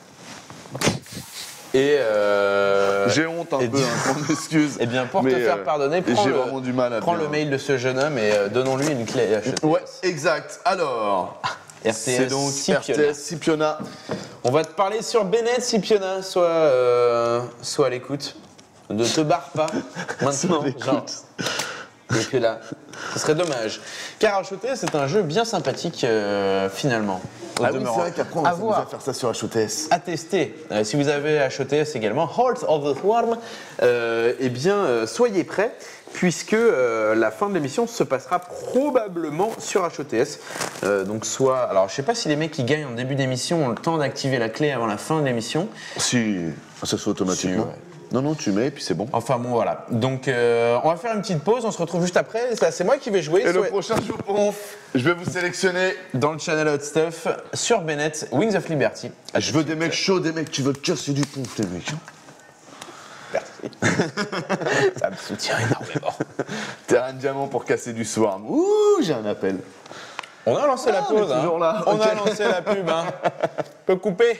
Speaker 1: Et euh...
Speaker 2: J'ai honte un
Speaker 1: et
Speaker 2: peu,
Speaker 1: du-
Speaker 2: hein, qu'on m'excuse.
Speaker 1: Eh bien, pour
Speaker 2: Mais,
Speaker 1: te faire
Speaker 2: euh,
Speaker 1: pardonner, prends,
Speaker 2: j'ai
Speaker 1: le,
Speaker 2: vraiment du mal à
Speaker 1: prends
Speaker 2: bien-
Speaker 1: le mail de ce jeune homme et euh, donnons-lui une clé H T S.
Speaker 2: Ouais, exact. Alors,
Speaker 1: R T S
Speaker 2: c'est donc
Speaker 1: Scipiona.
Speaker 2: R T S Scipiona.
Speaker 1: On va te parler sur Bennett, Scipiona, soit, euh, soit à l'écoute. Ne te barre pas maintenant,
Speaker 2: à l'écoute.
Speaker 1: genre. Et que là, ce serait dommage. Car H O T S c'est un jeu bien sympathique euh, finalement. Au
Speaker 2: Ah oui, c'est
Speaker 1: demeurant.
Speaker 2: vrai qu'après on
Speaker 1: À
Speaker 2: va s'amuser à
Speaker 1: voir.
Speaker 2: faire ça sur H O T S.
Speaker 1: À tester. Euh, si vous avez H O T S également, Heart of the Swarm, euh, eh bien, euh, soyez prêts, puisque euh, la fin de l'émission se passera probablement sur H O T S. Euh, donc, soit. Alors, je sais pas si les mecs qui gagnent en début d'émission ont le temps d'activer la clé avant la fin de l'émission.
Speaker 2: Si, ça se fait automatiquement.
Speaker 1: Si, ouais.
Speaker 2: Non, non, tu mets et puis c'est bon.
Speaker 1: Enfin, bon, voilà. Donc, euh, on va faire une petite pause, on se retrouve juste après. Ça, c'est moi qui vais jouer.
Speaker 2: Et le
Speaker 1: soit-
Speaker 2: prochain Chouponf, je vais vous sélectionner.
Speaker 1: Dans le channel HOTStuff, sur Bennett, Wings of Liberty.
Speaker 2: Je veux des mecs chauds, des mecs qui veulent casser du pompe, les mecs.
Speaker 1: Merci. Ça me soutient énormément.
Speaker 2: Terrain de diamant pour casser du swarm. Ouh, j'ai un appel.
Speaker 1: On a lancé la
Speaker 2: Ah, on est
Speaker 1: pause.
Speaker 2: toujours
Speaker 1: hein.
Speaker 2: là,
Speaker 1: On a
Speaker 2: ok.
Speaker 1: lancé la pub. Hein. Peut couper.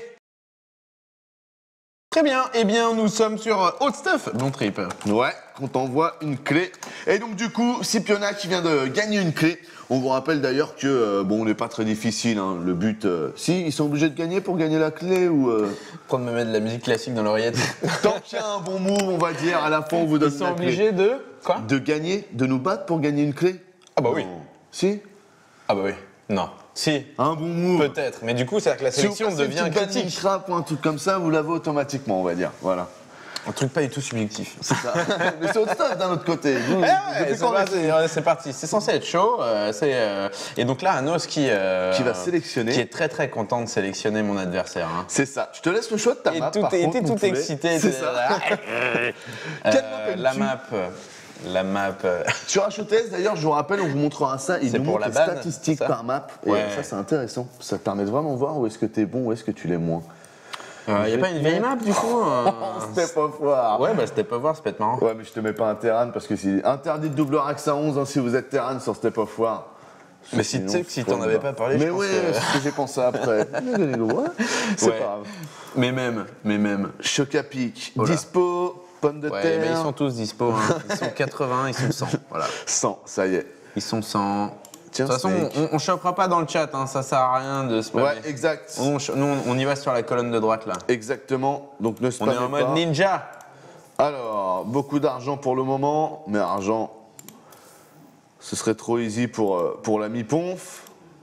Speaker 1: Très bien. Eh bien, nous sommes sur HOTStuff. Bon trip.
Speaker 2: Ouais, qu'on t'envoie une clé. Et donc du coup, Scipiona qui vient de gagner une clé. On vous rappelle d'ailleurs que, euh, bon, on n'est pas très difficile. Hein. Le but, euh, si, ils sont obligés de gagner pour gagner la clé ou... euh,
Speaker 1: Prendre me mettre de la musique classique dans l'oreillette.
Speaker 2: Tant qu'il y a un bon move, on va dire, à la fin, on vous donne
Speaker 1: Ils sont
Speaker 2: la clé.
Speaker 1: obligés de quoi?
Speaker 2: De gagner, de nous battre pour gagner une clé.
Speaker 1: Ah bah oui.
Speaker 2: Non. Si,
Speaker 1: Ah bah oui. Non. Si.
Speaker 2: un bon move.
Speaker 1: Peut-être. Mais du coup, c'est-à-dire que la
Speaker 2: Si vous
Speaker 1: sélection
Speaker 2: passez une
Speaker 1: devient
Speaker 2: petite bad
Speaker 1: critique.
Speaker 2: trap ou un truc comme ça, vous l'avez automatiquement, on va dire. Voilà.
Speaker 1: Un truc pas du tout subjectif.
Speaker 2: C'est ça. Mais c'est HOTStuff d'un autre côté. Vous,
Speaker 1: Eh ouais,
Speaker 2: depuis
Speaker 1: c'est
Speaker 2: quand on est-
Speaker 1: parti, ouais, c'est parti. C'est censé être chaud. euh, c'est, euh, Et donc là, Anos qui, euh,
Speaker 2: Qui va sélectionner.
Speaker 1: qui est très très content de sélectionner mon adversaire. Hein.
Speaker 2: C'est ça. Je te laisse le choix de ta
Speaker 1: Et
Speaker 2: map.
Speaker 1: tout,
Speaker 2: par
Speaker 1: et
Speaker 2: contre,
Speaker 1: t'es
Speaker 2: mon
Speaker 1: tout
Speaker 2: poulet.
Speaker 1: excité.
Speaker 2: C'est
Speaker 1: t'es
Speaker 2: ça.
Speaker 1: là.
Speaker 2: Quelle
Speaker 1: Euh,
Speaker 2: map aimes-tu
Speaker 1: La map. euh, La map. euh,
Speaker 2: Sur H O T S, d'ailleurs, je vous rappelle, on vous montrera ça. Il
Speaker 1: C'est
Speaker 2: nous
Speaker 1: pour
Speaker 2: montre
Speaker 1: la
Speaker 2: les
Speaker 1: ban,
Speaker 2: statistiques
Speaker 1: c'est ça
Speaker 2: par map. Et
Speaker 1: Ouais.
Speaker 2: ça, c'est intéressant. Ça te permet de vraiment voir où est-ce que t'es bon, où est-ce que tu l'es moins.
Speaker 1: Il n'y a pas une vieille map du coup euh,
Speaker 2: Step of War.
Speaker 1: Ouais, bah Step of War, ça peut être marrant.
Speaker 2: Ouais, mais je te mets pas un Terran parce que c'est interdit de double rax à onze hein, si vous êtes Terran sur Step of War.
Speaker 1: Mais si tu sais que si t'en avais pas parlé,
Speaker 2: mais
Speaker 1: je pense
Speaker 2: ouais,
Speaker 1: que-
Speaker 2: c'est ce que j'ai pensé après. C'est
Speaker 1: Ouais.
Speaker 2: pas grave.
Speaker 1: Mais même, mais même.
Speaker 2: Choc à pic.
Speaker 1: Oh là.
Speaker 2: Dispo, pomme de
Speaker 1: Ouais,
Speaker 2: terre.
Speaker 1: mais ils sont tous dispo. Hein. Ils sont quatre-vingts, ils sont cent. Voilà.
Speaker 2: cent, ça y est.
Speaker 1: Ils sont cent.
Speaker 2: Tiens,
Speaker 1: De toute façon,
Speaker 2: Snake.
Speaker 1: on, on chopera pas dans le chat, hein, ça sert à rien de spammer.
Speaker 2: Ouais, exact.
Speaker 1: On, ch- nous, on, on y va sur la colonne de droite là.
Speaker 2: Exactement. Donc ne
Speaker 1: On
Speaker 2: spammez
Speaker 1: est en mode
Speaker 2: pas.
Speaker 1: ninja.
Speaker 2: Alors, beaucoup d'argent pour le moment, mais argent, ce serait trop easy pour, euh, pour l'ami Ponf.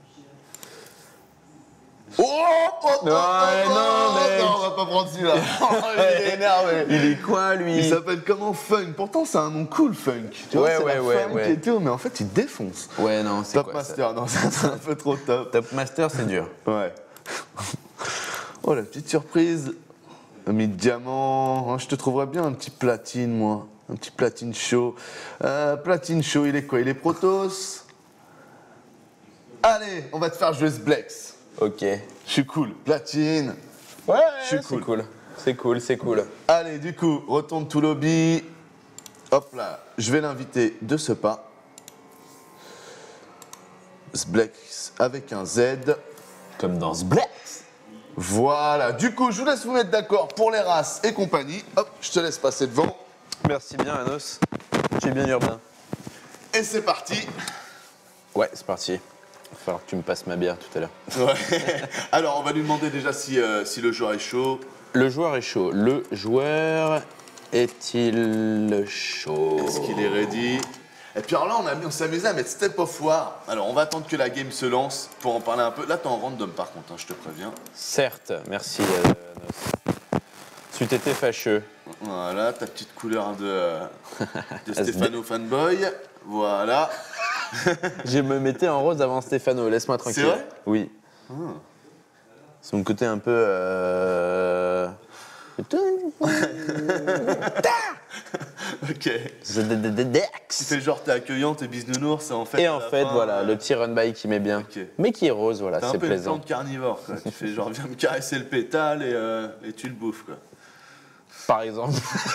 Speaker 2: Oh, oh, oh,
Speaker 1: Ouais,
Speaker 2: oh,
Speaker 1: non, mec.
Speaker 2: non, on va pas prendre celui-là. Oh, il est énervé.
Speaker 1: Il est quoi lui?
Speaker 2: Il s'appelle comment Funk. Pourtant, c'est un nom cool, Funk. Tu vois,
Speaker 1: Ouais,
Speaker 2: c'est
Speaker 1: ouais,
Speaker 2: la
Speaker 1: ouais,
Speaker 2: funk
Speaker 1: ouais.
Speaker 2: et tout, mais en fait, il défonce.
Speaker 1: Ouais, non, c'est
Speaker 2: Top
Speaker 1: quoi
Speaker 2: Master, non, ça, c'est un peu trop top.
Speaker 1: ça Top Master, c'est dur.
Speaker 2: Ouais. Oh, la petite surprise. Mi diamant. Oh, je te trouverais bien un petit platine, moi. Un petit platine chaud. Euh, platine chaud, il est quoi? Il est Protoss. Allez, on va te faire jouer ce Blex.
Speaker 1: Ok.
Speaker 2: Je suis cool. Platine.
Speaker 1: Ouais,
Speaker 2: Je suis
Speaker 1: c'est
Speaker 2: cool.
Speaker 1: cool. C'est cool, c'est cool.
Speaker 2: Allez, du coup, retourne tout lobby. Hop là, je vais l'inviter de ce pas. Zblex avec un Z.
Speaker 1: Comme dans ce Black.
Speaker 2: Voilà, du coup, je vous laisse vous mettre d'accord pour les races et compagnie. Hop, je te laisse passer devant.
Speaker 1: Merci bien, Anos. J'ai bien urbain.
Speaker 2: Et c'est parti.
Speaker 1: Ouais, c'est parti. Il va falloir que tu me passes ma bière tout à l'heure.
Speaker 2: Ouais. Alors, on va lui demander déjà si, euh, si le joueur est chaud.
Speaker 1: Le joueur est chaud. Le joueur est-il chaud?
Speaker 2: Est-ce qu'il est ready? Et puis alors là, on, a mis- on s'est amusé à mettre Step of War. Alors, on va attendre que la game se lance pour en parler un peu. Là, t'es en random par contre, hein, je te préviens.
Speaker 1: Certes, merci euh, Anos. Tu t'étais fâcheux.
Speaker 2: Voilà, ta petite couleur de, euh, de Stéphano Fanboy. Voilà.
Speaker 1: Je me mettais en rose avant Stéphano, laisse-moi tranquille.
Speaker 2: C'est vrai?
Speaker 1: Oui. C'est mon côté un peu... Euh...
Speaker 2: Ok. Tu
Speaker 1: Dex.
Speaker 2: fais genre t'es accueillant, t'es bisounours et en fait.
Speaker 1: Et
Speaker 2: à
Speaker 1: en
Speaker 2: la
Speaker 1: fait,
Speaker 2: fin,
Speaker 1: voilà,
Speaker 2: euh,
Speaker 1: le petit run by qui met bien.
Speaker 2: Ok.
Speaker 1: Mais qui est rose, voilà,
Speaker 2: T'es un
Speaker 1: c'est
Speaker 2: peu une
Speaker 1: plaisant.
Speaker 2: plante carnivore quoi. Tu fais genre viens me caresser le pétale et, euh, et tu le bouffes quoi.
Speaker 1: Par exemple.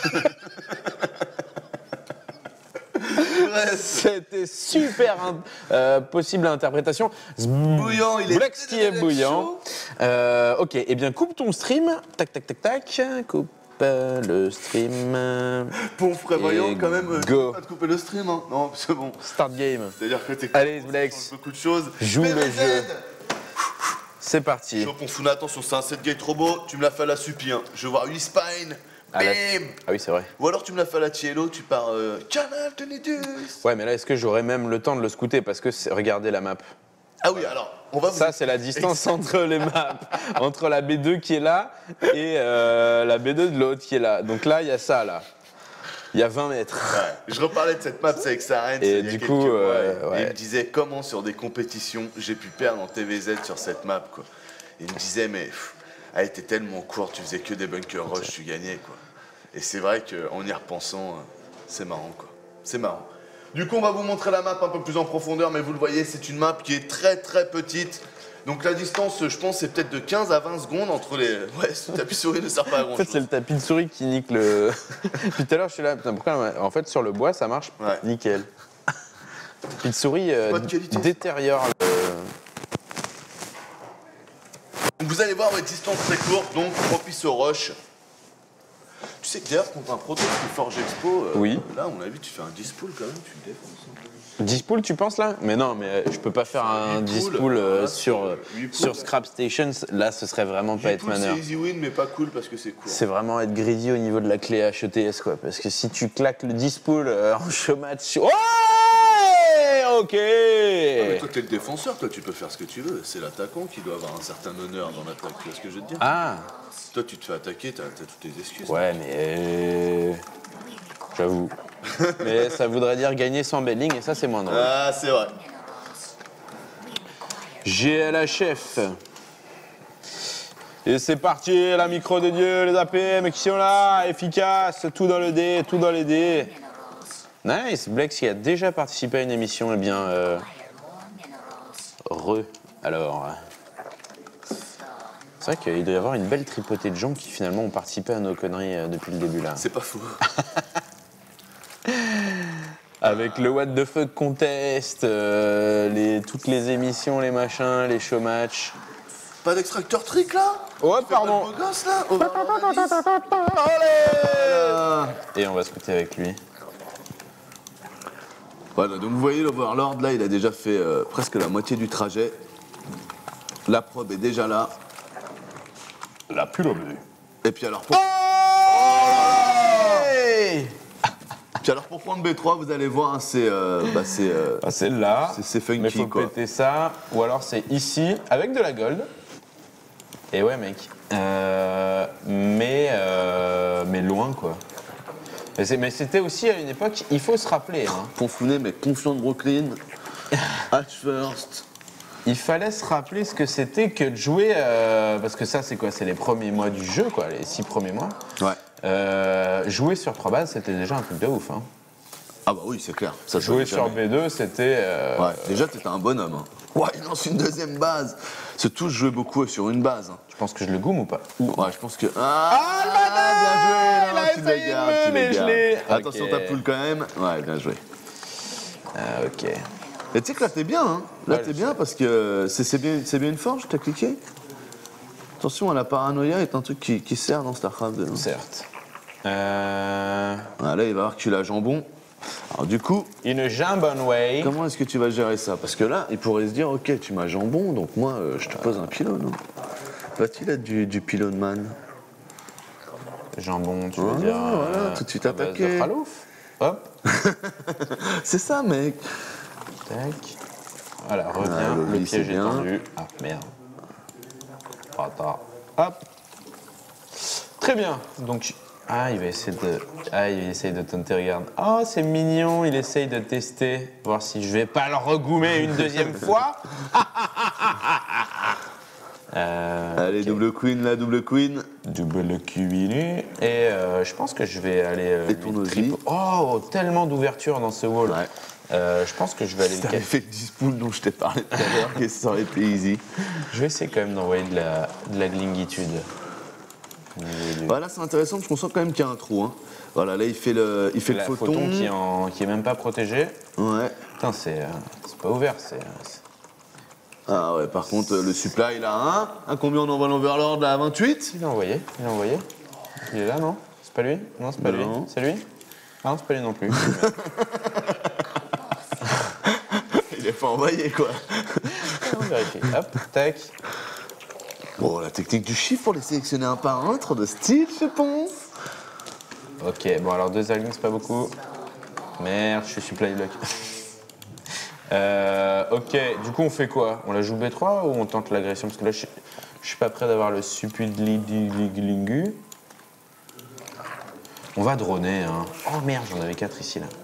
Speaker 2: Bref.
Speaker 1: C'était super in- euh, possible interprétation.
Speaker 2: Bouillant, il est
Speaker 1: Blex qui est bouillant. Euh, ok, et eh bien coupe ton stream. Tac, tac, tac, tac. Coupe euh, le stream.
Speaker 2: Ponf prévoyant
Speaker 1: Et
Speaker 2: quand même. euh,
Speaker 1: go.
Speaker 2: Pas de couper le stream hein. Non, c'est bon.
Speaker 1: Start game.
Speaker 2: C'est-à-dire que t'es.
Speaker 1: Allez,
Speaker 2: ça
Speaker 1: Blex.
Speaker 2: change beaucoup de choses.
Speaker 1: Joue le
Speaker 2: P V Z.
Speaker 1: jeu. C'est parti.
Speaker 2: Chaud Ponfouna, attention, c'est un set gate trop beau. Tu me l'as fait à la supi hein. Je veux voir huit spines.
Speaker 1: Ah, la-
Speaker 2: Bam.
Speaker 1: Ah oui, c'est vrai.
Speaker 2: Ou alors tu me l'as fait à la Cielo, tu pars euh, Canal Tinnitus.
Speaker 1: Ouais, mais là, est-ce que j'aurais même le temps de le scouter? Parce que c'est- regardez la map.
Speaker 2: Ah oui, alors, on va vous.
Speaker 1: Ça, c'est la distance entre les maps. Entre la B deux qui est là et euh, la B deux de l'autre qui est là. Donc là, il y a ça, là. Il y a vingt mètres.
Speaker 2: Ouais. Je reparlais de cette map, c'est avec Saren.
Speaker 1: Et
Speaker 2: il y a
Speaker 1: du
Speaker 2: quelques
Speaker 1: coup,
Speaker 2: mois,
Speaker 1: euh,
Speaker 2: et
Speaker 1: ouais.
Speaker 2: il me disait comment sur des compétitions j'ai pu perdre en T V Z sur cette map, quoi. Et il me disait, mais pff, elle était tellement courte, tu faisais que des bunker rush, tu gagnais, quoi. Et c'est vrai qu'en y repensant, euh, c'est marrant, quoi. C'est marrant. Du coup, on va vous montrer la map un peu plus en profondeur, mais vous le voyez, c'est une map qui est très très petite. Donc la distance, je pense, c'est peut-être de quinze à vingt secondes entre les. Ouais, ce tapis souris ne sert pas à grand
Speaker 1: En fait,
Speaker 2: chose.
Speaker 1: c'est le tapis de souris qui nique le. Puis tout à l'heure, je suis là. Putain, pourquoi? En fait, sur le bois, ça marche
Speaker 2: Ouais.
Speaker 1: nickel. Tapis de souris euh,
Speaker 2: Pas de qualité.
Speaker 1: détériore le.
Speaker 2: Donc vous allez voir, ouais, distance très courte, donc propice au rush. Tu sais que d'ailleurs, contre un proto qui Forge Expo, euh,
Speaker 1: Oui.
Speaker 2: là, on a vu, tu fais un dix pool quand même, tu le défonces. hein.
Speaker 1: dix poules, tu penses là? Mais non, mais euh, je peux pas faire un
Speaker 2: huit
Speaker 1: dix
Speaker 2: poules,
Speaker 1: poules euh,
Speaker 2: voilà,
Speaker 1: sur,
Speaker 2: sur huit poules.
Speaker 1: sur Scrap Stations. Là, ce serait vraiment pas
Speaker 2: huit
Speaker 1: être
Speaker 2: poules, c'est
Speaker 1: manœuvre.
Speaker 2: easy win, mais pas cool parce que c'est court.
Speaker 1: C'est vraiment être greedy au niveau de la clé H O T S, quoi. Parce que si tu claques le dix poules euh, en showmatch. Ouais! Ok.
Speaker 2: Ah, mais toi, t'es le défenseur, toi, tu peux faire ce que tu veux. C'est l'attaquant qui doit avoir un certain honneur dans l'attaque. Tu vois ce que je veux te dire?
Speaker 1: Ah.
Speaker 2: Toi, tu te fais attaquer, t'as t'as toutes tes excuses.
Speaker 1: Ouais, mais... J'avoue. Mais ça voudrait dire gagner sans Belling, et ça, c'est moins drôle.
Speaker 2: Ah, c'est vrai.
Speaker 1: G L H F. Et c'est parti, la micro de Dieu, les A P M qui sont là, efficaces, tout dans le dé, tout dans les dés. Nice, Blex qui a déjà participé à une émission, eh bien, euh, re, alors. C'est vrai qu'il doit y avoir une belle tripotée de gens qui finalement ont participé à nos conneries euh, depuis le début là.
Speaker 2: C'est pas faux.
Speaker 1: Avec le What the Fuck Contest, euh, les, toutes les émissions, les machins, les showmatchs.
Speaker 2: Pas d'extracteur trick là?
Speaker 1: Oh,
Speaker 2: Tu fais
Speaker 1: pardon.
Speaker 2: pas de beau gosse là? Oh,
Speaker 1: Allez. Et on va scouter avec lui.
Speaker 2: Voilà, donc vous voyez l'Overlord là, il a déjà fait euh, presque la moitié du trajet. La probe est déjà là.
Speaker 1: La pulome.
Speaker 2: Et puis alors pour...
Speaker 1: Hey.
Speaker 2: Puis alors pour prendre B trois, vous allez voir, c'est euh, bah, c'est euh,
Speaker 1: Ah, c'est là.
Speaker 2: c'est- c'est funky,
Speaker 1: Mais faut
Speaker 2: quoi.
Speaker 1: péter ça. Ou alors c'est ici, avec de la gold. Et ouais, mec. Euh, mais, euh, mais loin, quoi. Mais c'est- mais c'était aussi à une époque, il faut se rappeler. Hein.
Speaker 2: Ponfounet, mais confiant de Brooklyn. Hatch first.
Speaker 1: Il fallait se rappeler ce que c'était que de jouer. euh, parce que ça, c'est quoi? C'est les premiers mois du jeu, quoi. Les six premiers mois.
Speaker 2: Ouais.
Speaker 1: Euh, jouer sur trois bases, c'était déjà un truc de ouf. Hein.
Speaker 2: Ah bah oui, c'est clair. Ça se
Speaker 1: Jouer
Speaker 2: fait
Speaker 1: sur
Speaker 2: jamais.
Speaker 1: B deux, c'était. euh,
Speaker 2: Ouais, déjà t'étais un bonhomme. Hein. Ouais, il lance une deuxième base. C'est tous jouer beaucoup sur une base. Hein.
Speaker 1: Tu penses que je le goome ou pas?
Speaker 2: Ouais, je pense que. Ah, bien joué, non,
Speaker 1: il a
Speaker 2: tu
Speaker 1: essayé
Speaker 2: les gardes,
Speaker 1: de me,
Speaker 2: tu
Speaker 1: mais
Speaker 2: les
Speaker 1: je
Speaker 2: gardes.
Speaker 1: l'ai.
Speaker 2: Attention
Speaker 1: Ok.
Speaker 2: ta poule quand même. Ouais, bien joué.
Speaker 1: Ah, ok.
Speaker 2: Et tu sais que là t'es bien, hein. Là
Speaker 1: Ouais,
Speaker 2: t'es
Speaker 1: je
Speaker 2: bien
Speaker 1: sais.
Speaker 2: parce que c'est c'est bien, c'est bien une forge, t'as cliqué. Attention, la paranoïa est un truc qui, qui sert dans Starcraft deux. Hein.
Speaker 1: Certes. Euh,
Speaker 2: Ah, là, il va voir que tu l'as jambon. Alors du coup,
Speaker 1: Une jambon way.
Speaker 2: comment est-ce que tu vas gérer ça? Parce que là, il pourrait se dire, ok, tu m'as jambon, donc moi, euh, je te pose un pylône. Hein. Va-t-il être du, du pylône man?
Speaker 1: Jambon, tu
Speaker 2: Voilà,
Speaker 1: veux dire.
Speaker 2: voilà, tout de suite
Speaker 1: à base
Speaker 2: attaqué.
Speaker 1: de Fralouf. Hop.
Speaker 2: C'est ça, mec.
Speaker 1: Tac. Voilà, reviens.
Speaker 2: Ah, le
Speaker 1: le
Speaker 2: lit, c'est
Speaker 1: piège est
Speaker 2: bien.
Speaker 1: tendu. Ah, merde. Attends. Hop. Très bien. Donc. Ah, il va essayer de. Ah, il essaye de tenter, regarde. Oh, c'est mignon, il essaye de tester. Voir si je vais pas le regoumer une deuxième fois. Euh,
Speaker 2: Allez,
Speaker 1: ok.
Speaker 2: double queen, là, double queen.
Speaker 1: Double cubiné. Et euh, je pense que je vais aller. Euh,
Speaker 2: Et
Speaker 1: lui
Speaker 2: ton
Speaker 1: trip-
Speaker 2: Ozzy.
Speaker 1: Oh, tellement d'ouverture dans ce wall.
Speaker 2: Ouais.
Speaker 1: Euh, je pense que je vais aller
Speaker 2: Si
Speaker 1: le
Speaker 2: t'avais
Speaker 1: casser.
Speaker 2: fait le dix poules dont je t'ai parlé tout à l'heure, que ça aurait été easy.
Speaker 1: Je vais essayer quand même d'envoyer de la, de la glingitude. Au niveau du-
Speaker 2: Voilà, c'est intéressant, parce qu'on sent quand même qu'il y a un trou. Hein. Voilà, là, il fait le, il fait
Speaker 1: la
Speaker 2: le photon.
Speaker 1: qui est, en- qui est même pas protégée.
Speaker 2: Ouais.
Speaker 1: Putain, c'est euh, c'est pas ouvert. C'est. c'est-
Speaker 2: Ah ouais, par contre, euh, le supply, là, hein. À combien on envoie l'Overlord, là, à vingt-huit?
Speaker 1: Il l'a envoyé. Il l'a envoyé. Il est là, non? C'est pas lui? Non, c'est pas
Speaker 2: Non.
Speaker 1: lui. C'est lui? Non, c'est pas lui non plus.
Speaker 2: Il est pas envoyé, quoi.
Speaker 1: On vérifie. Hop, tac.
Speaker 2: Bon, la technique du chiffre pour les sélectionner un par un, trop de style, je pense.
Speaker 1: Ok, bon alors deux alignes, c'est pas beaucoup. Merde, je suis supply block. euh, ok, du coup on fait quoi? On la joue B trois ou on tente l'agression? Parce que là je, je suis pas prêt d'avoir le suppu de Lingu. On va droner, hein. Oh merde, j'en avais quatre ici là.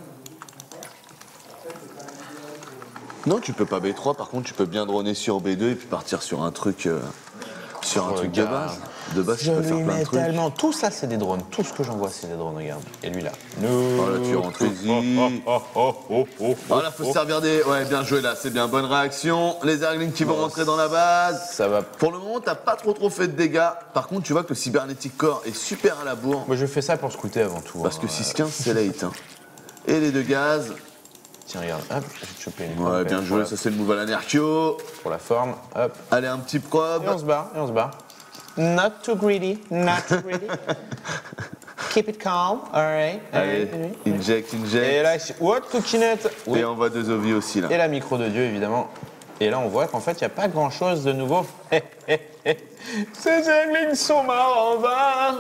Speaker 2: Non, tu peux pas B trois, par contre, tu peux bien droner sur B deux et puis partir sur un truc, euh, sur un truc de
Speaker 1: Regarde.
Speaker 2: base. De base, tu
Speaker 1: Je
Speaker 2: peux
Speaker 1: lui
Speaker 2: faire plein
Speaker 1: mets
Speaker 2: de trucs.
Speaker 1: tellement. Tout ça c'est des drones. Tout ce que j'envoie c'est des drones, regarde. Et lui là. No.
Speaker 2: Oh là, tu rentres easy.
Speaker 1: Oh, oh, oh, oh,
Speaker 2: Voilà, faut se servir des. Ouais, bien joué là, c'est bien. Bonne réaction. Les Erglings qui vont
Speaker 1: Bon,
Speaker 2: rentrer dans la base.
Speaker 1: Ça va.
Speaker 2: Pour le moment, t'as pas trop trop fait de dégâts. Par contre, tu vois que le Cybernetic Core est super à la bourre.
Speaker 1: Moi je fais ça pour scouter avant tout.
Speaker 2: Parce
Speaker 1: hein.
Speaker 2: que six quinze, c'est late. Hein. Et les deux gaz.
Speaker 1: Tiens, regarde, hop, je vais te choper une
Speaker 2: Ouais,
Speaker 1: probe,
Speaker 2: bien
Speaker 1: pour
Speaker 2: joué,
Speaker 1: la-
Speaker 2: ça c'est le move à l'anarchio.
Speaker 1: Pour la forme, hop.
Speaker 2: Allez, un petit
Speaker 1: Et on
Speaker 2: probe.
Speaker 1: se barre, et on se barre. Not too greedy, not too greedy. Keep it calm, alright.
Speaker 2: Allez, inject,
Speaker 1: Et
Speaker 2: inject.
Speaker 1: là, je- what, coquinette? Oui.
Speaker 2: Et on voit deux ovies aussi là.
Speaker 1: Et la micro de Dieu, évidemment. Et là, on voit qu'en fait, il n'y a pas grand-chose de nouveau. Ces aigles sont morts en vain.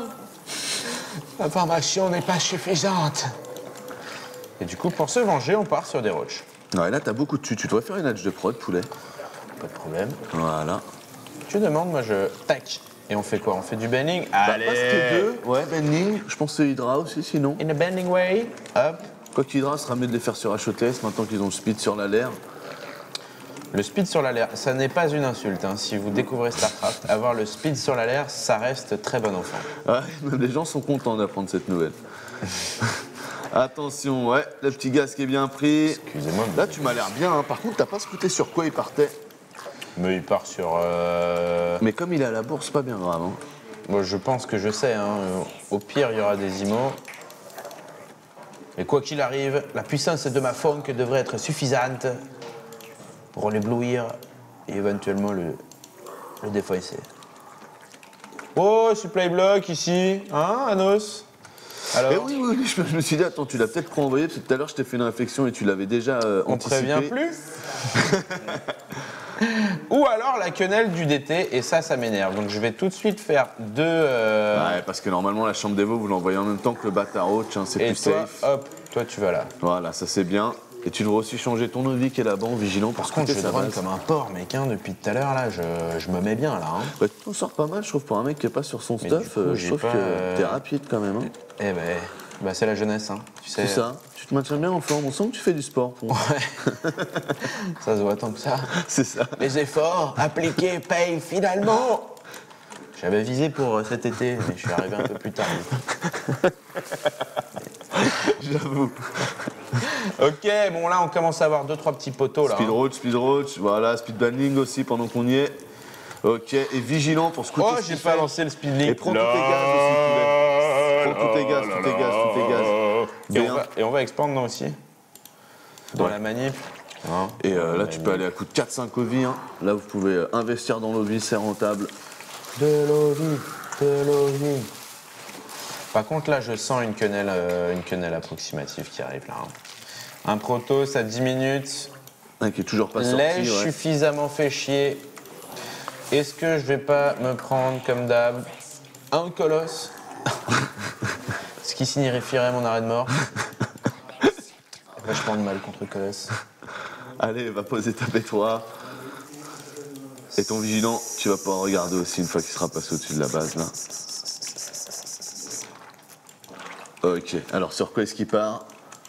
Speaker 1: L'information n'est pas suffisante. Et du coup, pour se venger, on part sur des roches.
Speaker 2: Ouais, là, t'as beaucoup de dessus. Tu devrais faire une hatch de prod, poulet.
Speaker 1: Pas de problème.
Speaker 2: Voilà.
Speaker 1: Tu demandes, moi je... Tac. Et on fait quoi? On fait du bending? Allez.
Speaker 2: Bah, passe tes deux. Ouais, bending. Je pense que c'est Hydra aussi, sinon.
Speaker 1: In a bending way. Hop.
Speaker 2: Quoi qu'Hydra sera mieux de les faire sur H O T S maintenant qu'ils ont le speed sur la l'air.
Speaker 1: Le speed sur la l'air, ça n'est pas une insulte. Hein. Si vous découvrez Starcraft, avoir le speed sur la l'air, ça reste très bon enfant.
Speaker 2: Ouais, même les gens sont contents d'apprendre cette nouvelle. Attention, ouais, le petit gaz qui est bien pris.
Speaker 1: Excusez-moi.
Speaker 2: Là, tu m'as l'air bien. Hein. Par contre, t'as pas scouté sur quoi il partait.
Speaker 1: Mais il part sur... Euh...
Speaker 2: Mais comme il est à la bourse, pas bien grave. Hein.
Speaker 1: Moi, je pense que je sais. Hein. Au pire, il y aura des imos. Et quoi qu'il arrive, la puissance de ma funk devrait être suffisante pour l'éblouir et éventuellement le, le défoncer. Oh, supply block ici, hein, Anos? Alors,
Speaker 2: Eh oui, oui, oui, je, je me suis dit, attends, tu l'as peut-être renvoyé, parce que tout à l'heure, je t'ai fait une réflexion et tu l'avais déjà euh,
Speaker 1: on
Speaker 2: anticipé.
Speaker 1: prévient plus. Ou alors la quenelle du D T, et ça, ça m'énerve. Donc je vais tout de suite faire deux... Euh...
Speaker 2: Ouais, parce que normalement, la chambre d'Evo, vous l'envoyez en même temps que le bâtard Roach, hein, c'est
Speaker 1: et
Speaker 2: plus
Speaker 1: toi,
Speaker 2: safe.
Speaker 1: hop, toi tu vas là.
Speaker 2: Voilà, ça c'est bien. Et tu devrais aussi changer ton Ovi qui est là-bas en vigilant pour
Speaker 1: Par contre, je
Speaker 2: scouter sa
Speaker 1: drone
Speaker 2: base.
Speaker 1: comme un porc, mec, hein, depuis tout à l'heure, là, je, je me mets bien, là. Hein.
Speaker 2: Bah, tu t'en sors pas mal, je trouve, pour un mec qui est pas sur son
Speaker 1: Mais
Speaker 2: stuff.
Speaker 1: du coup,
Speaker 2: euh, je
Speaker 1: j'ai
Speaker 2: trouve
Speaker 1: pas,
Speaker 2: que
Speaker 1: euh,
Speaker 2: t'es rapide quand même. Hein.
Speaker 1: Eh ben, bah, c'est la jeunesse, hein. Tu sais.
Speaker 2: C'est ça. Tu te maintiens bien en forme. On sent que tu fais du sport. Pour...
Speaker 1: Ouais. Ça se voit tant que ça.
Speaker 2: C'est ça.
Speaker 1: Les efforts appliqués payent finalement. J'avais visé pour euh, cet été, mais je suis arrivé un peu plus tard.
Speaker 2: J'avoue.
Speaker 1: Ok, bon là on commence à avoir deux trois petits poteaux là.
Speaker 2: Speed
Speaker 1: hein.
Speaker 2: roach, speed roach. Voilà, speed banning aussi pendant qu'on y est. Ok, et vigilant pour scouter.
Speaker 1: Oh,
Speaker 2: ce
Speaker 1: j'ai
Speaker 2: qu'il
Speaker 1: pas
Speaker 2: fait.
Speaker 1: lancé le speed link.
Speaker 2: Et prends tous tes gaz aussi, poulet. Prends tous tes gaz, tous tes gaz, tous tes gaz.
Speaker 1: Et on,
Speaker 2: Bien.
Speaker 1: va, et on va expand non aussi. Dans
Speaker 2: Ouais.
Speaker 1: la manip. Hein,
Speaker 2: Et euh,
Speaker 1: dans
Speaker 2: là,
Speaker 1: la
Speaker 2: tu
Speaker 1: manip.
Speaker 2: peux aller à coup de quatre cinq ovi. Hein. Là, vous pouvez euh, investir dans l'ovi, c'est rentable.
Speaker 1: De l'ovi, de l'ovi. Par contre, là, je sens une quenelle, euh, une quenelle approximative qui arrive là. hein. Un proto, ça dix minutes.
Speaker 2: Un qui est toujours pas sorti.
Speaker 1: L'ai-je
Speaker 2: Ouais.
Speaker 1: suffisamment fait chier? Est-ce que je vais pas me prendre, comme d'hab, un colosse? Ce qui signifierait mon arrêt de mort. Vachement de mal contre le colosse.
Speaker 2: Allez, va poser ta pétoire. Et ton vigilant, tu vas pouvoir regarder aussi une fois qu'il sera passé au-dessus de la base là. Ok, alors sur quoi est-ce qu'il part?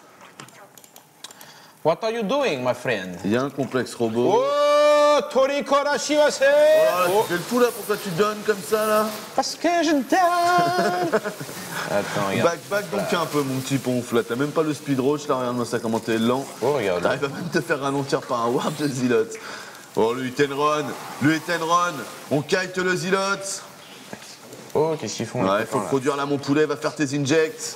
Speaker 1: What are you doing, my friend?
Speaker 2: Il y a un complexe robot.
Speaker 1: Oh, Tori Korashiwase!
Speaker 2: Oh là,
Speaker 1: Oh,
Speaker 2: tu fais le fou là, pourquoi tu donnes comme ça là?
Speaker 1: parce que je donne! Attends, regarde.
Speaker 2: Back, back donc un peu mon petit ponf là, t'as même pas le speed roach là, regarde-moi ça comment t'es lent.
Speaker 1: Oh, regarde.
Speaker 2: T'arrives à même te faire ralentir par un warp de Zilot. Oh le hit and run, le hit and run, on kite le Zilot.
Speaker 1: Oh, qu'est-ce qu'ils font? les
Speaker 2: Ouais,
Speaker 1: copains,
Speaker 2: faut
Speaker 1: là
Speaker 2: produire là mon poulet, va faire tes injects.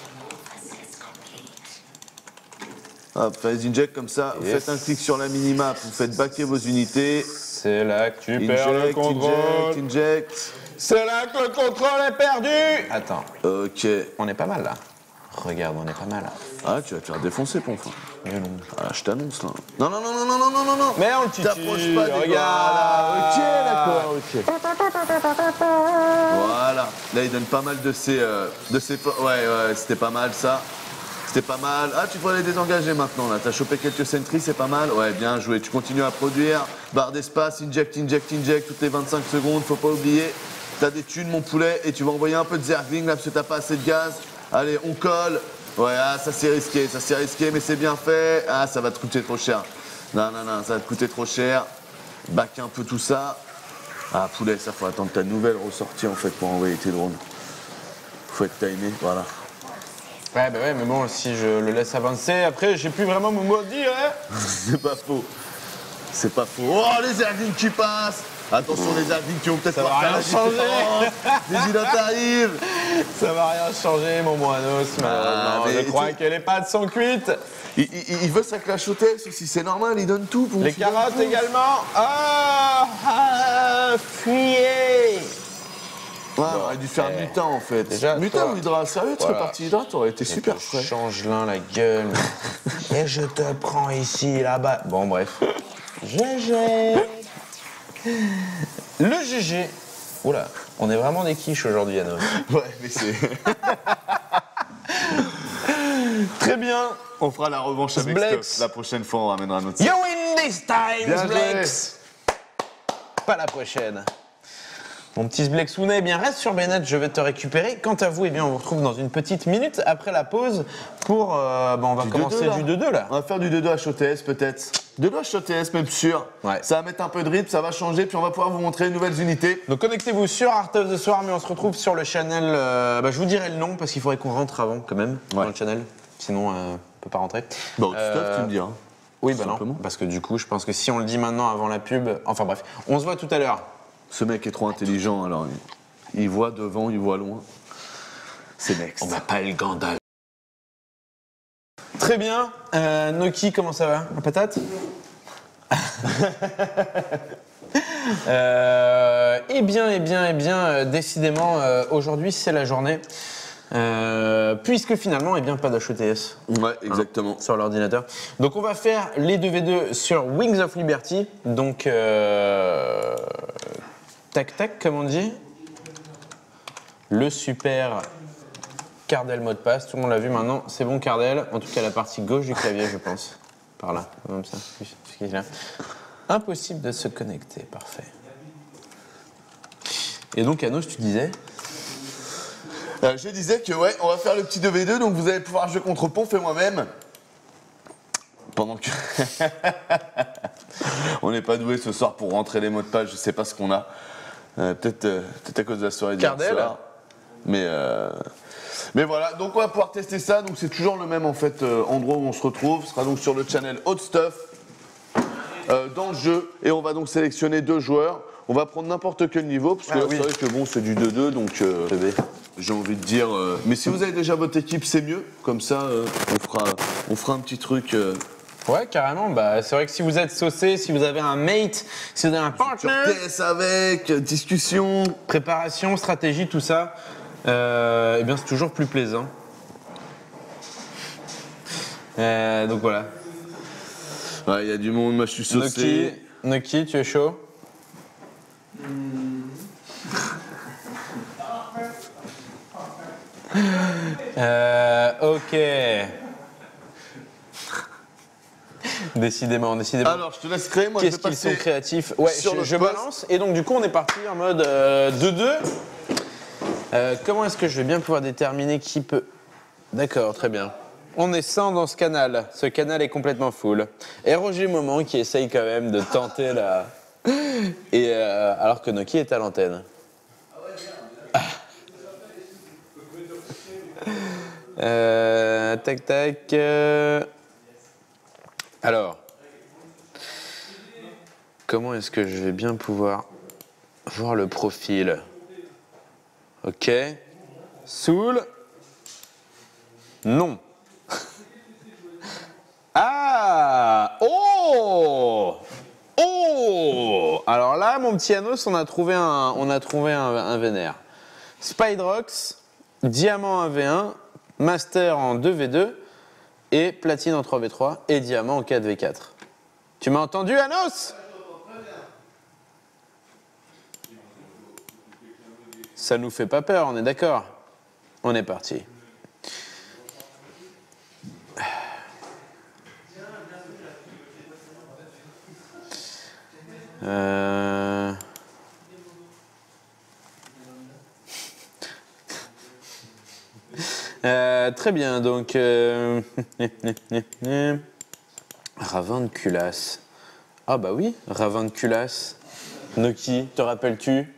Speaker 2: Hop, faites les injects comme ça, vous
Speaker 1: Yes.
Speaker 2: faites un clic sur la minimap, vous faites backer vos unités.
Speaker 1: C'est là que tu perds le
Speaker 2: Inject,
Speaker 1: contrôle.
Speaker 2: inject, inject.
Speaker 1: C'est là que le contrôle est perdu. Attends,
Speaker 2: Ok.
Speaker 1: on est pas mal là. Regarde, on est pas mal là.
Speaker 2: Ah, tu vas te faire défoncer, Ponf.
Speaker 1: Mais non.
Speaker 2: Ah, je t'annonce là. Non, non, non, non, non, non, non, non, non.
Speaker 1: Mais on le titille,
Speaker 2: T'approches pas des
Speaker 1: regarde.
Speaker 2: Voilà. Ok, d'accord, ok. Voilà. Là, il donne pas mal de ses, euh, de ses. po- Ouais, ouais, c'était pas mal ça. C'était pas mal. Ah, tu pourrais les désengager maintenant là. T'as chopé quelques sentries, c'est pas mal. Ouais, bien joué. Tu continues à produire. Barre d'espace, inject, inject, inject toutes les vingt-cinq secondes. Faut pas oublier. T'as des thunes, mon poulet, et tu vas envoyer un peu de zergling là parce que t'as pas assez de gaz. Allez, on colle. Ouais, ah, ça c'est risqué, ça c'est risqué, mais c'est bien fait. Ah, ça va te coûter trop cher. Non, non, non, ça va te coûter trop cher. Back un peu tout ça. Ah, poulet, ça faut attendre ta nouvelle ressortie en fait pour envoyer tes drones. Faut être timé, voilà.
Speaker 1: Ouais, bah ouais, mais bon, si je le laisse avancer, après, j'ai plus vraiment mon mot à dire, hein.
Speaker 2: C'est pas faux. C'est pas faux. Oh, les zerglings qui passent. Attention, les zerglings qui vont peut-être
Speaker 1: Ça va
Speaker 2: pouvoir faire
Speaker 1: rien
Speaker 2: la
Speaker 1: changer.
Speaker 2: différence. Les îlots arrivent.
Speaker 1: Ça va rien changer, mon moinos, malheureusement.
Speaker 2: mais
Speaker 1: Je crois
Speaker 2: tu-
Speaker 1: que les pattes sont cuites.
Speaker 2: Il, il- il veut sa clash hôtesse aussi, c'est normal, il donne tout. Pour
Speaker 1: Les carottes également. Ah, ah, fuyez.
Speaker 2: Ouais, on aurait dû faire
Speaker 1: eh,
Speaker 2: mutin en fait.
Speaker 1: déjà,
Speaker 2: mutin
Speaker 1: toi-
Speaker 2: ou Hydra, sérieux, tu
Speaker 1: Voilà.
Speaker 2: serais parti Hydra, t'aurais été super
Speaker 1: Je te
Speaker 2: frais.
Speaker 1: change l'un la gueule. Et je te prends ici, là-bas. Bon, bref. G G. Le G G. Oula, on est vraiment des quiches aujourd'hui, Anno.
Speaker 2: Ouais, mais c'est.
Speaker 1: Très bien.
Speaker 2: On fera la revanche avec
Speaker 1: Zblex.
Speaker 2: Stuff. La prochaine fois, on ramènera notre
Speaker 1: You win this time,
Speaker 2: Bien
Speaker 1: Zblex. Pas la prochaine. Mon petit Zblexounet, eh bien reste sur Bennett, je vais te récupérer. Quant à vous, eh bien on vous retrouve dans une petite minute après la pause pour, euh, bon, on va
Speaker 2: Du
Speaker 1: commencer
Speaker 2: deux deux, là.
Speaker 1: du deux deux là.
Speaker 2: On va faire du deux deux H O T S peut-être. deux deux H O T S même sûr.
Speaker 1: Ouais.
Speaker 2: Ça va mettre un peu de rythme, ça va changer, puis on va pouvoir vous montrer de nouvelles unités.
Speaker 1: Donc connectez-vous sur Art of the Swarm et on se retrouve sur le channel. Euh, bah, je vous dirai le nom parce qu'il faudrait qu'on rentre avant quand même dans
Speaker 2: Ouais.
Speaker 1: le channel. Sinon, euh, on peut pas rentrer.
Speaker 2: Bon,
Speaker 1: Euh,
Speaker 2: Stuff, tu me diras.
Speaker 1: Oui,
Speaker 2: Tout
Speaker 1: bah non.
Speaker 2: simplement.
Speaker 1: Parce que du coup, je pense que si on le dit maintenant avant la pub. Enfin bref, on se voit tout à l'heure.
Speaker 2: Ce mec est trop intelligent, alors il, il voit devant, il voit loin. C'est next.
Speaker 1: On m'appelle Gandalf. Très bien. Euh, Noki, comment ça va? La patate? euh, Eh bien, eh bien, eh bien, euh, décidément, euh, aujourd'hui, c'est la journée. Euh, puisque finalement, eh bien, pas d'H O T S.
Speaker 2: Ouais, exactement.
Speaker 1: Hein, sur l'ordinateur. Donc, on va faire les deux v deux sur Wings of Liberty. Donc, euh, tac, tac, comme on dit. Le super Cardel mot de passe. Tout le monde l'a vu maintenant. C'est bon, Cardel. En tout cas, la partie gauche du clavier, je pense. Par là, comme ça. Là. Impossible de se connecter. Parfait. Et donc, Anos, tu disais?
Speaker 2: Euh, je disais que ouais, on va faire le petit deux v deux, donc vous allez pouvoir jouer contre Ponf et moi-même. Pendant que. On n'est pas doué ce soir pour rentrer les mots de passe, je sais pas ce qu'on a. Euh, peut-être euh, peut-être à cause de la soirée d'hier
Speaker 1: Cardel.
Speaker 2: soir. Mais, euh, mais voilà, donc on va pouvoir tester ça. Donc c'est toujours le même en fait euh, endroit où on se retrouve. Ce sera donc sur le channel HOTStuff euh, dans le jeu. Et on va donc sélectionner deux joueurs. On va prendre n'importe quel niveau, parce que
Speaker 1: Ah
Speaker 2: là,
Speaker 1: oui.
Speaker 2: c'est vrai que bon, c'est du deux deux, donc euh, j'ai envie de dire. euh, mais si vous avez déjà votre équipe, c'est mieux. Comme ça, euh, on, fera, on fera un petit truc. Euh,
Speaker 1: Ouais, carrément. Bah, c'est vrai que si vous êtes saucé, si vous avez un mate, si vous avez un
Speaker 2: sur
Speaker 1: partner,
Speaker 2: T S avec, euh, discussion.
Speaker 1: préparation, stratégie, tout ça, euh, eh bien, c'est toujours plus plaisant. Euh, donc voilà.
Speaker 2: Ouais, il y a du monde, moi je suis
Speaker 1: Noki,
Speaker 2: saucé.
Speaker 1: Noki, tu es chaud? Euh, ok. Décidément, décidément.
Speaker 2: Alors, je te laisse créer, moi je vais
Speaker 1: Qu'est-ce qu'ils
Speaker 2: passer
Speaker 1: sont créatifs. Ouais,
Speaker 2: sur
Speaker 1: je,
Speaker 2: le
Speaker 1: je
Speaker 2: poste.
Speaker 1: balance. Et donc, du coup, on est parti en mode euh, deux deux. Euh, comment est-ce que je vais bien pouvoir déterminer qui peut... D'accord, très bien. On est cent dans ce canal. Ce canal est complètement full. Et Roger Moment qui essaye quand même de tenter la... Et euh, alors que Noki est à l'antenne. Euh, tac, tac. euh. Alors, comment est-ce que je vais bien pouvoir voir le profil? Ok. Soul. Non. Ah. Oh. Oh. Alors là, mon petit Anos, on a trouvé un, on a trouvé un, un vénère. Spydrox, Diamant un v un, Master en deux v deux et Platine en trois v trois et Diamant en quatre v quatre. Tu m'as entendu, Anos? Ça nous fait pas peur, on est d'accord? On est parti. Euh... Euh, très bien, donc... Euh... Ravin de culasse. Ah bah oui, Ravin de culasse. Noki, te rappelles-tu?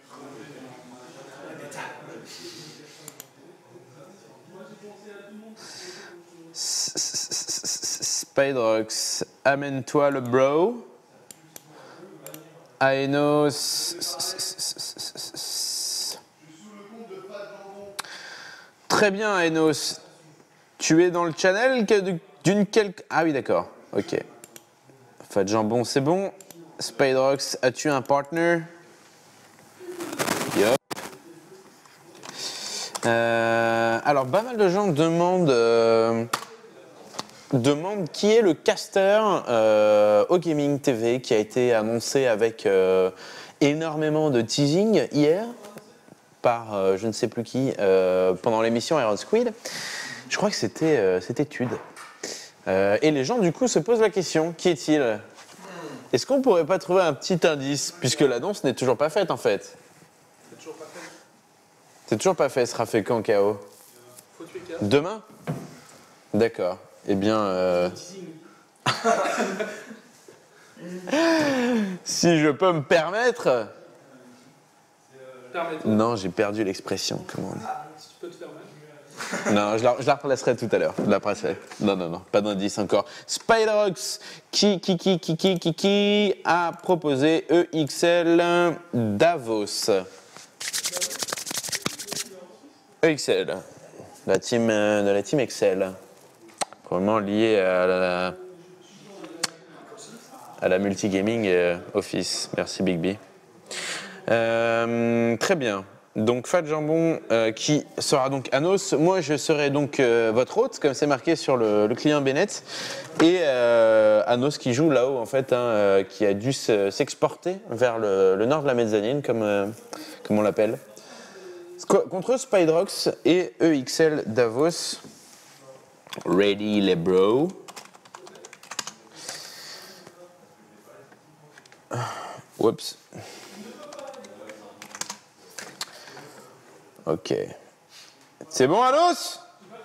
Speaker 1: Spydrox, amène-toi le bro. Aenos. Très bien, Aenos. Tu es dans le channel d'une quelque... Ah oui, d'accord. Ok. Fat jambon, c'est bon. Spydrox, as-tu un partner? Yep. Euh, alors, pas mal de gens demandent, euh, demandent qui est le caster euh, au Gaming T V qui a été annoncé avec euh, énormément de teasing hier par euh, je ne sais plus qui euh, pendant l'émission Iron Squid. Je crois que c'était euh, c'était Tude. Euh, et les gens, du coup, se posent la question, qui est-il? Est-ce qu'on pourrait pas trouver un petit indice, puisque l'annonce n'est toujours pas faite, en fait?
Speaker 3: C'est toujours pas fait.
Speaker 1: C'est toujours pas fait, sera fait quand, K O?
Speaker 3: Faut tuer K.
Speaker 1: Demain? D'accord. Eh bien... Euh... si je peux me permettre...
Speaker 3: Permettez.
Speaker 1: Non, j'ai perdu l'expression, comment on dit?
Speaker 3: Si tu peux te permettre.
Speaker 1: Non, je la, je la replacerai tout à l'heure. Je la replacerai. Non, non, non, pas d'indice encore. Spiderox, qui, qui, qui, qui, qui, qui, qui a proposé E X L Davos. E X L, la team, euh, de la team Excel. Probablement lié à la, à la multigaming euh, Office. Merci Big B. Euh, très bien. Donc Fat Jambon euh, qui sera donc Anos. Moi je serai donc euh, votre hôte, comme c'est marqué sur le, le client Bennett. Et euh, Anos qui joue là-haut en fait, hein, euh, qui a dû se, s'exporter vers le, le nord de la mezzanine, comme, euh, comme on l'appelle. Contre Spiderox et E X L Davos. Ready les bros. Oups. Ok. C'est bon, Anos?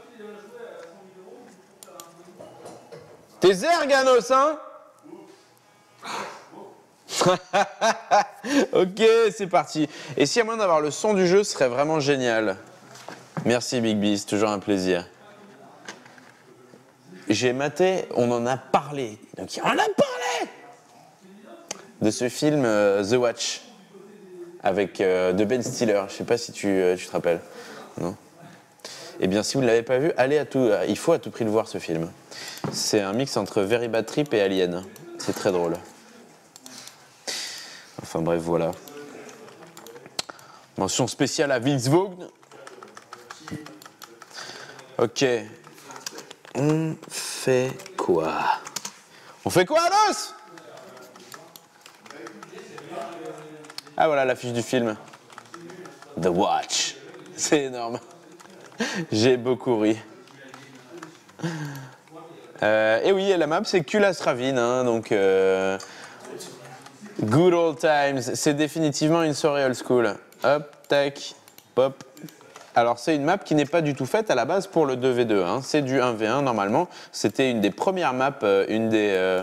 Speaker 1: T'es zerg, Anos, hein? Ok, c'est parti. Et si à moins d'avoir le son du jeu, ce serait vraiment génial. Merci, Big B, c'est toujours un plaisir. J'ai maté, on en a parlé. Donc, on en a parlé de ce film euh, The Watch. Avec euh, de Ben Stiller, je sais pas si tu, euh, tu te rappelles. Non. Eh bien, si vous ne l'avez pas vu, allez à tout, euh, il faut à tout prix le voir ce film. C'est un mix entre Very Bad Trip et Alien. C'est très drôle. Enfin bref, voilà. Mention spéciale à Vince Vaughn. Ok. On fait quoi? On fait quoi, Anos? Ah voilà l'affiche du film. The Watch. C'est énorme. J'ai beaucoup ri. Euh, et oui, la map c'est Kulas Ravine, hein, donc euh, good old times. C'est définitivement une soirée old school. Hop, tac, hop. Alors c'est une map qui n'est pas du tout faite à la base pour le deux v deux. Hein. C'est du un v un normalement. C'était une des premières maps, euh, une des... Euh...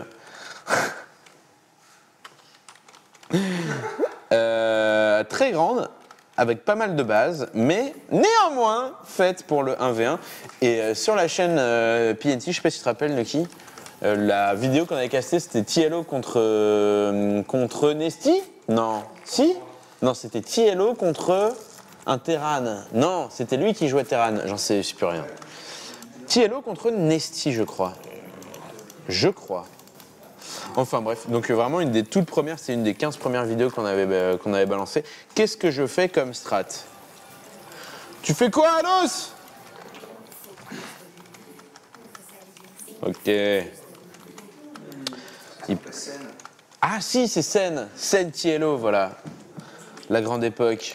Speaker 1: Euh, très grande, avec pas mal de bases, mais néanmoins faite pour le un v un. Et euh, sur la chaîne euh, P N T, je sais pas si tu te rappelles, Nuki, euh, la vidéo qu'on avait castée, c'était T L O contre, euh, contre Nesty. Non, si. Non, c'était T L O contre un Terran. Non, c'était lui qui jouait Terran. J'en sais, je sais plus rien. T L O contre Nesty, je crois. Je crois. Enfin bref, donc vraiment une des toutes premières, c'est une des quinze premières vidéos qu'on avait, euh, qu'on avait balancées. Qu'est-ce que je fais comme strat? Tu fais quoi, Anos? Ok. Il... Ah si, c'est Sen. Sen Tiello, voilà. La grande époque.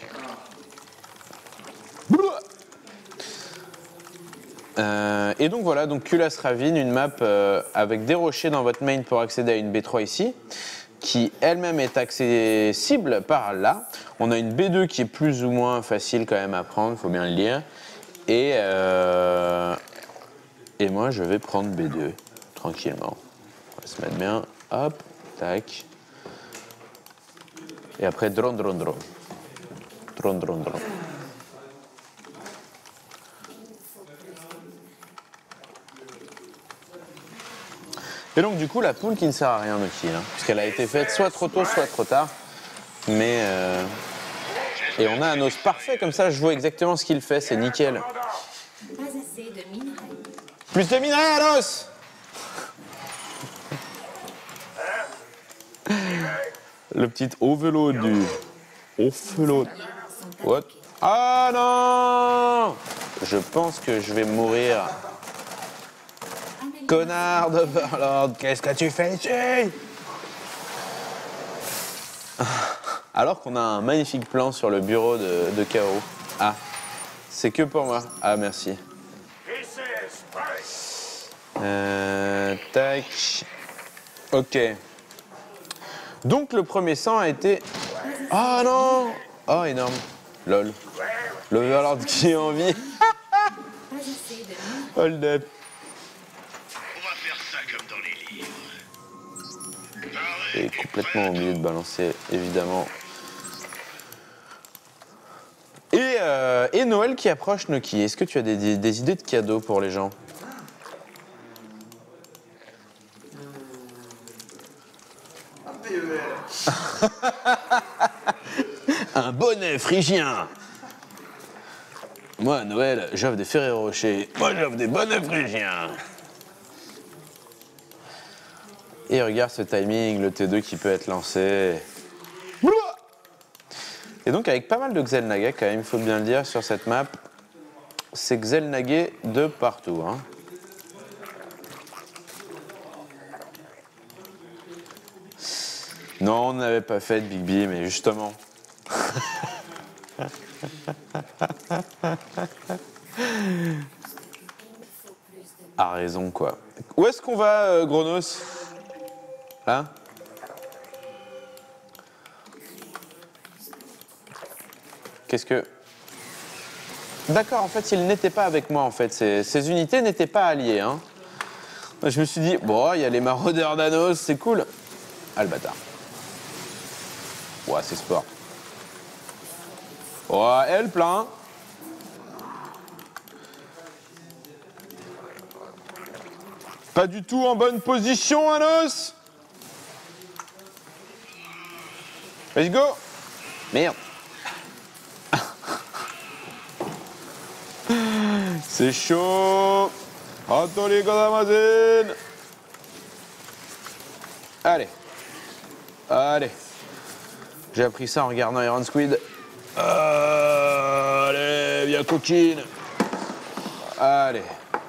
Speaker 1: Euh, et donc voilà, donc Kulas Ravine, une map euh, avec des rochers dans votre main pour accéder à une B trois ici, qui elle-même est accessible par là. On a une B deux qui est plus ou moins facile quand même à prendre, il faut bien le dire. Et, euh, et moi je vais prendre B deux, tranquillement. On va se mettre bien, hop, tac. Et après drone, drone, drone. Drone, drone, drone. Et donc du coup la poule qui ne sert à rien aussi, hein, puisqu'elle a été faite soit trop tôt, soit trop tard. Mais euh... et on a un os parfait comme ça, je vois exactement ce qu'il fait, c'est nickel.
Speaker 4: Pas assez de minerais.
Speaker 1: Plus de minerais à l'os. Le petit overload du overload. What? Ah non! Je pense que je vais mourir. Connard d'Overlord, qu'est-ce que tu fais ici? Alors qu'on a un magnifique plan sur le bureau de, de K O. Ah, c'est que pour moi. Ah, merci. Euh... Euh, tac. Ok. Donc le premier sang a été... Ah non. Oh énorme. Lol. L'Overlord qui est en vie.
Speaker 4: Pas assez de minéraux.
Speaker 1: Hold up.
Speaker 5: On va faire ça comme dans les livres.
Speaker 1: Et complètement oublié de balancer, évidemment. Et, euh, et Noël qui approche, Noki. Est-ce que tu as des, des, des idées de cadeaux pour les gens?
Speaker 2: Un P E L.
Speaker 1: Un bonnet phrygien. Moi, à Noël, j'offre des Ferrero Rocher. Moi, j'offre des bonnets phrygiens. Et regarde ce timing, le T deux qui peut être lancé. Et donc, avec pas mal de Xelnaga, quand même, il faut bien le dire, sur cette map. C'est Xelnaga de partout. Hein. Non, on n'avait pas fait de Big B, mais justement. A raison, quoi. Où est-ce qu'on va, euh, Gronos? Là? Qu'est-ce que... D'accord, en fait, il n'était pas avec moi, en fait. Ces, ces unités n'étaient pas alliées, hein. Je me suis dit, bon, il y a les maraudeurs d'Anos, c'est cool. Ah, le bâtard. Ouais, c'est sport. Ouais, elle plein. Pas du tout en bonne position, Anos. Let's go. Merde. C'est chaud. Attends les gars d'Amazon. Allez. Allez. J'ai appris ça en regardant Iron Squid. Allez, viens coquine. Allez.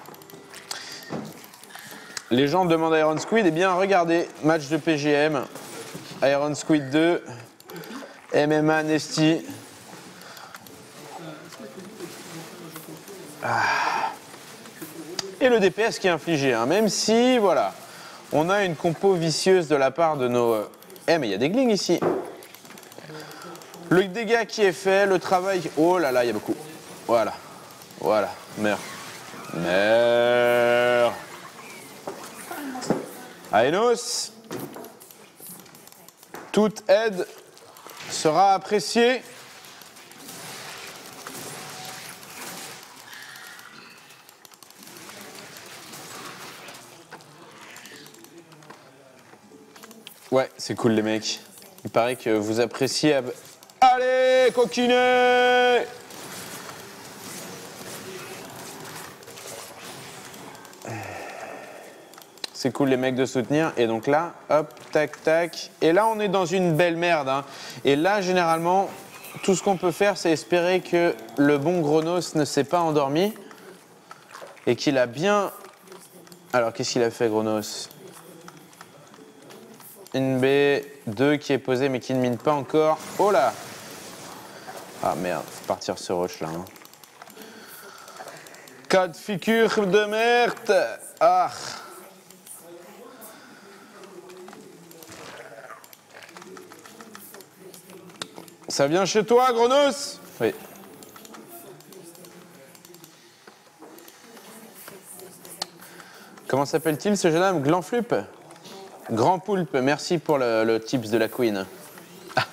Speaker 1: Les gens demandent Iron Squid, eh bien regardez, match de P G M, Iron Squid deux, M M A Nesty. Ah. Et le D P S qui est infligé, hein, même si, voilà, on a une compo vicieuse de la part de nos... Eh mais il y a des glings ici. Le dégât qui est fait, le travail... Oh là là, il y a beaucoup. Voilà, voilà, meurs. Meurs. Aenos, toute aide sera appréciée. Ouais, c'est cool les mecs. Il paraît que vous appréciez... Allez, coquinet! C'est cool les mecs de soutenir. Et donc là, hop, tac, tac. Et là, on est dans une belle merde. Hein. Et là, généralement, tout ce qu'on peut faire, c'est espérer que le bon Gronos ne s'est pas endormi. Et qu'il a bien... Alors, qu'est-ce qu'il a fait, Gronos? Une B, deux qui est posée, mais qui ne mine pas encore. Oh là! Ah merde, faut partir ce rush là. Hein. Cas de figure de merde! Ah! Ça vient chez toi, Gronos? Oui. Comment s'appelle-t-il ce jeune homme? Glanflup? Grand Poulpe, merci pour le, le tips de la Queen. Ah.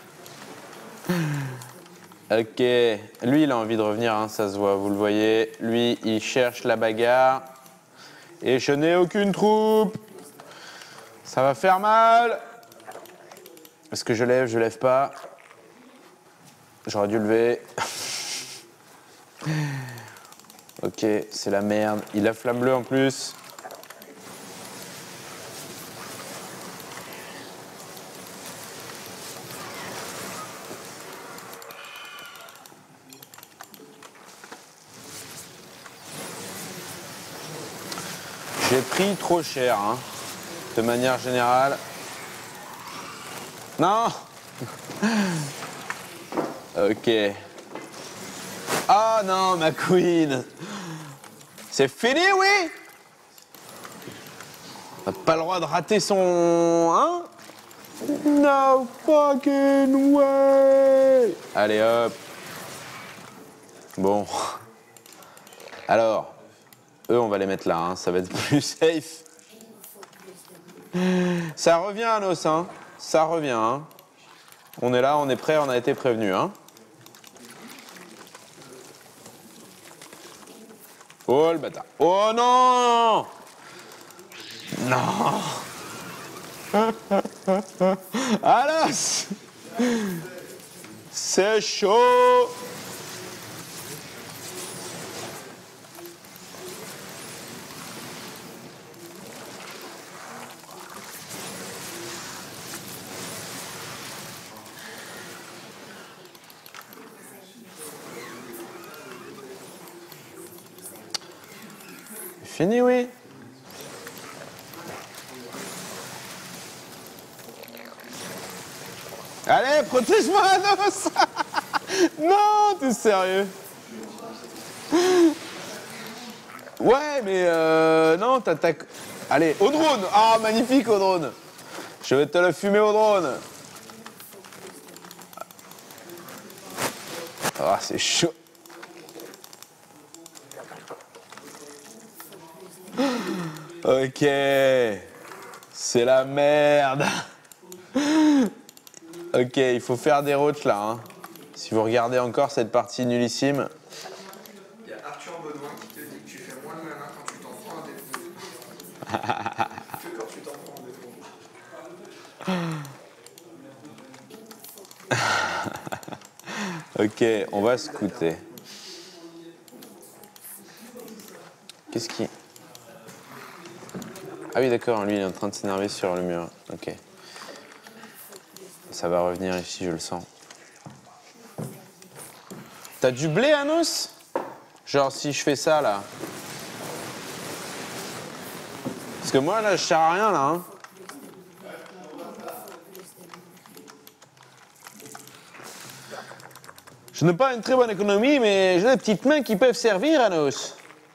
Speaker 1: Ok, lui il a envie de revenir, hein, ça se voit, vous le voyez. Lui il cherche la bagarre. Et je n'ai aucune troupe. Ça va faire mal. Est-ce que je lève? Je lève pas. J'aurais dû lever. Ok, c'est la merde. Il a flamme bleue en plus. J'ai pris trop cher, hein, de manière générale. Non. Ok. Ah non, ma queen. C'est fini, oui. On n'a pas le droit de rater son... Hein? No fucking way! Allez hop. Bon. Alors, eux on va les mettre là, hein. Ça va être plus safe. Ça revient à nos hein. Ça revient, hein. On est là, on est prêt, on a été prévenu, hein. Oh le bâtard. Oh non! Non! Alors! C'est chaud! Fini, oui. Allez, protège-moi, Anos. Non, t'es sérieux? Ouais, mais euh, non, t'attaques... Allez, au drone. Ah, magnifique, au drone. Je vais te le fumer au drone. Ah, c'est chaud. Ok, c'est la merde. Ok, il faut faire des routes là. Hein. Si vous regardez encore cette partie nullissime.
Speaker 6: Il y a Arthur Benoît qui te dit que tu fais moins le malin quand tu t'en prends un défaut. Que quand tu t'en prends un défaut.
Speaker 1: Ok, on va scouter. Qu'est-ce qui... Ah oui, d'accord, lui, il est en train de s'énerver sur le mur. Ok. Ça va revenir ici, je le sens. T'as du blé, Anos? Genre, si je fais ça, là. Parce que moi, là, je sers à rien, là. Hein. Je n'ai pas une très bonne économie, mais j'ai des petites mains qui peuvent servir, Anos.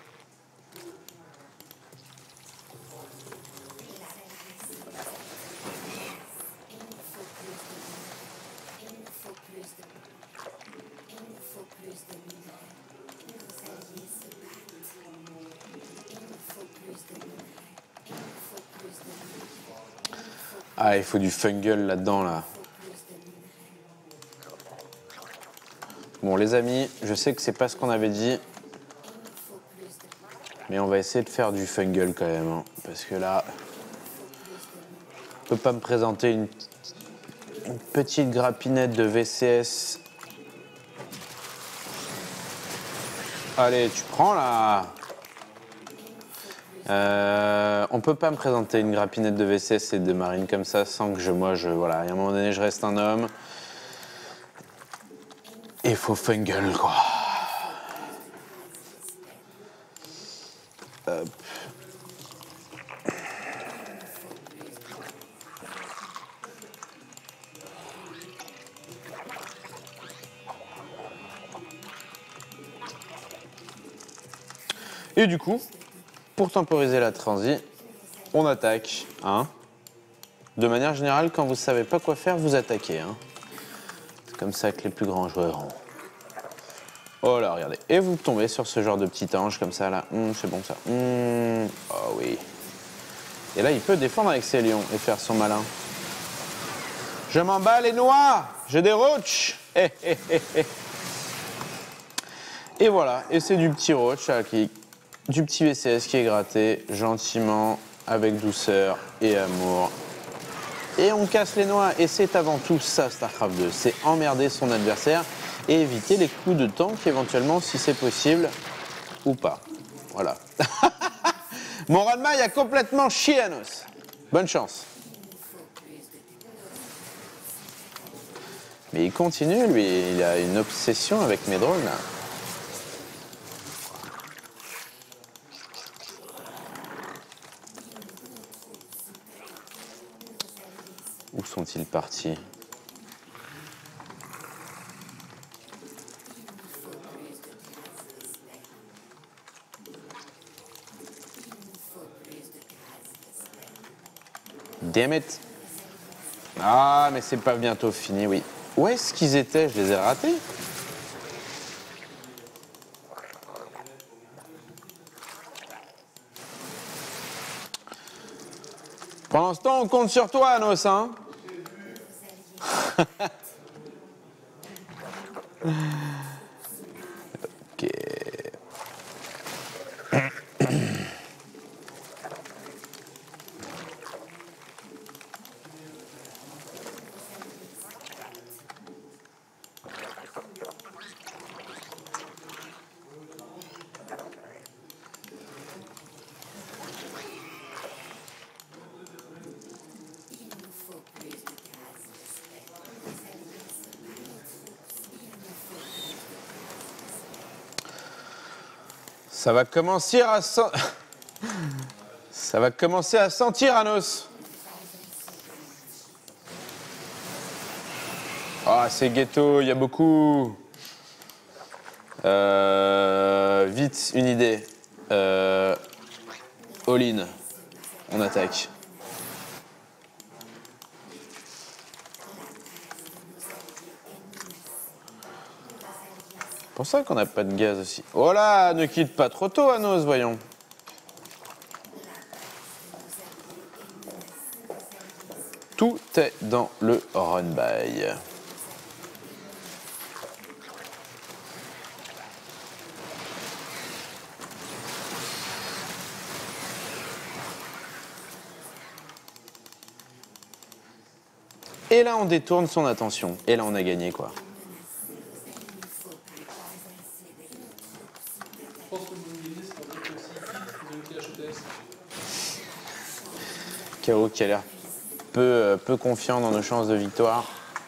Speaker 1: Ah, il faut du fungal là-dedans, là. Bon, les amis, je sais que c'est pas ce qu'on avait dit. Mais on va essayer de faire du fungal quand même. Hein, parce que là, on peut pas me présenter une, une petite grappinette de V C S. Allez, tu prends là. Euh, on peut pas me présenter une grappinette de V C S et de marine comme ça sans que je, moi, je, voilà, à un moment donné, je reste un homme. Et il faut fungal, quoi. Hop. Et du coup, pour temporiser la transi, on attaque. Hein. De manière générale, quand vous ne savez pas quoi faire, vous attaquez. Hein. C'est comme ça que les plus grands joueurs ont. Oh là, regardez. Et vous tombez sur ce genre de petit ange comme ça, là. Mmh, c'est bon, ça. Mmh. Oh oui. Et là, il peut défendre avec ses lions et faire son malin. Je m'en bats les noix. J'ai des roaches. Eh, eh, eh, eh. Et voilà. Et c'est du petit roach, là, qui... du petit V C S qui est gratté gentiment, avec douceur et amour. Et on casse les noix. Et c'est avant tout ça, Starcraft deux. C'est emmerder son adversaire et éviter les coups de tank éventuellement, si c'est possible, ou pas. Voilà. Mon Ranma, il a complètement chié Anos. Bonne chance. Mais il continue, lui. Il a une obsession avec mes drones, là. Où sont-ils partis? Damn it. Ah, mais c'est pas bientôt fini, oui. Où est-ce qu'ils étaient? Je les ai ratés. Pendant ce temps, on compte sur toi, Anos, hein. Ok. Ça va commencer à sen- Ça va commencer à sentir, Anos. Ah, c'est ghetto, il y a beaucoup. Euh, vite, une idée. Euh, all-in. On attaque. C'est pour ça qu'on n'a pas de gaz aussi. Oh là, ne quitte pas trop tôt, Anos, voyons. Tout est dans le run-by. Et là, on détourne son attention. Et là, on a gagné, quoi.
Speaker 3: Je pense que vous me dites, c'est pas possible aussi. Ils ont été H O T S.
Speaker 1: K O qui a l'air peu, euh, peu confiant dans nos chances de victoire.